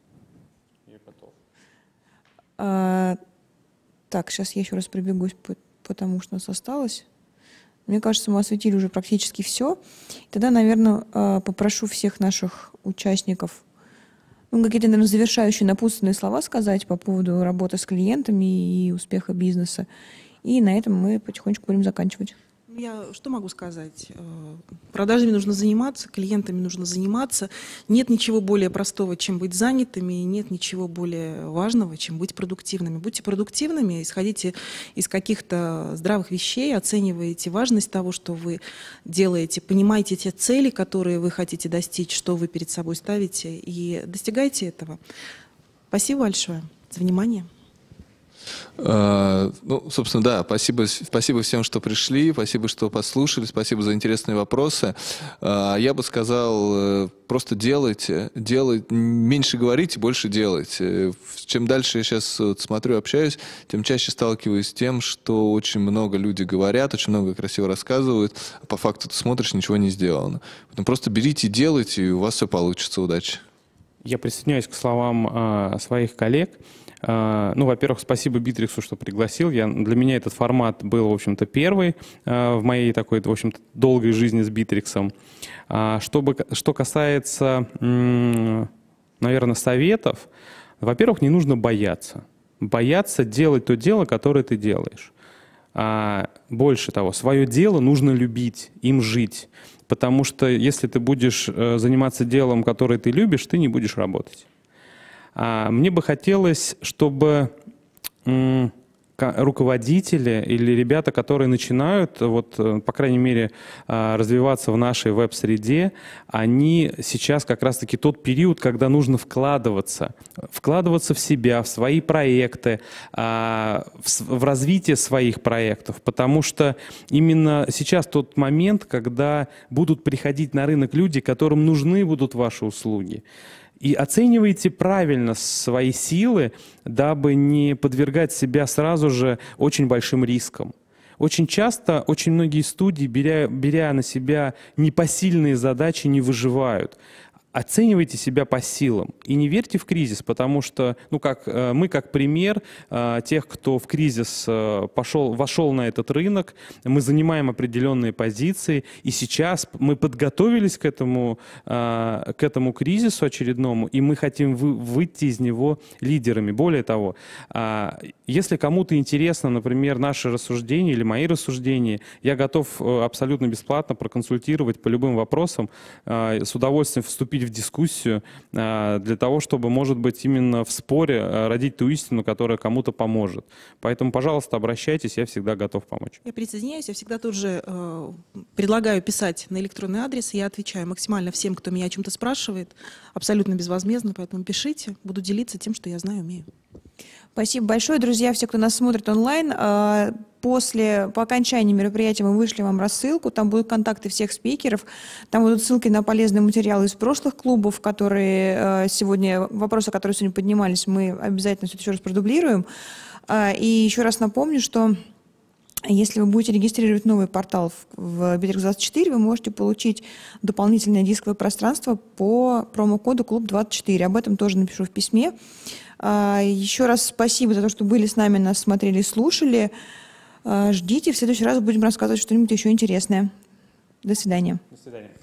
А, так, сейчас я еще раз пробегусь, потому что у нас осталось. Мне кажется, мы осветили уже практически все. Тогда, наверное, попрошу всех наших участников ну, какие-то, наверное, завершающие напутственные слова сказать по поводу работы с клиентами и успеха бизнеса. И на этом мы потихонечку будем заканчивать. Я что могу сказать? Продажами нужно заниматься, клиентами нужно заниматься. Нет ничего более простого, чем быть занятыми, и нет ничего более важного, чем быть продуктивными. Будьте продуктивными, исходите из каких-то здравых вещей, оценивайте важность того, что вы делаете, понимайте те цели, которые вы хотите достичь, что вы перед собой ставите, и достигайте этого. Спасибо большое за внимание. Uh, ну, собственно, да, спасибо, спасибо всем, что пришли, спасибо, что послушали, спасибо за интересные вопросы. Uh, я бы сказал, uh, просто делайте, делайте, меньше говорите, больше делайте. Чем дальше я сейчас вот, смотрю, общаюсь, тем чаще сталкиваюсь с тем, что очень много людей говорят, очень много красиво рассказывают, а по факту ты смотришь, ничего не сделано. Поэтому просто берите, делайте, и у вас все получится. Удачи. Я присоединяюсь к словам uh, своих коллег. Ну, во-первых, спасибо Битриксу, что пригласил. Я, для меня этот формат был, в общем-то, первый в моей такой, в общем-то, долгой жизни с Битриксом. Чтобы, что касается, наверное, советов, во-первых, не нужно бояться. Бояться делать то дело, которое ты делаешь. А больше того, свое дело нужно любить, им жить. Потому что если ты будешь заниматься делом, которое ты любишь, ты не будешь работать. Мне бы хотелось, чтобы руководители или ребята, которые начинают, вот, по крайней мере, развиваться в нашей веб-среде, они сейчас как раз-таки тот период, когда нужно вкладываться, вкладываться в себя, в свои проекты, в развитие своих проектов, потому что именно сейчас тот момент, когда будут приходить на рынок люди, которым нужны будут ваши услуги. И оценивайте правильно свои силы, дабы не подвергать себя сразу же очень большим рискам. Очень часто, очень многие студии, беря, беря на себя непосильные задачи, не выживают. оценивайте себя по силам и не верьте в кризис, потому что, ну, как, мы как пример тех, кто в кризис пошел, вошел на этот рынок, мы занимаем определенные позиции, и сейчас мы подготовились к этому, к этому кризису очередному, и мы хотим вы, выйти из него лидерами. Более того, если кому-то интересно, например, наши рассуждения или мои рассуждения, я готов абсолютно бесплатно проконсультировать по любым вопросам, с удовольствием вступить в дискуссию для того, чтобы, может быть, именно в споре родить ту истину, которая кому-то поможет. Поэтому, пожалуйста, обращайтесь, я всегда готов помочь. Я присоединяюсь, я всегда тоже э, предлагаю писать на электронный адрес, я отвечаю максимально всем, кто меня о чем-то спрашивает, абсолютно безвозмездно, поэтому пишите, буду делиться тем, что я знаю, умею. Спасибо большое, друзья, все, кто нас смотрит онлайн. После, по окончании мероприятия мы вышли вам рассылку, там будут контакты всех спикеров, там будут ссылки на полезные материалы из прошлых клубов, которые сегодня, вопросы, которые сегодня поднимались, мы обязательно все это еще раз продублируем. И еще раз напомню, что если вы будете регистрировать новый портал в Bittrex двадцать четыре, вы можете получить дополнительное дисковое пространство по промокоду клуб двадцать четыре. Об этом тоже напишу в письме. Еще раз спасибо за то, что были с нами, нас смотрели и слушали. Ждите, в следующий раз будем рассказывать что-нибудь еще интересное. До свидания. До свидания.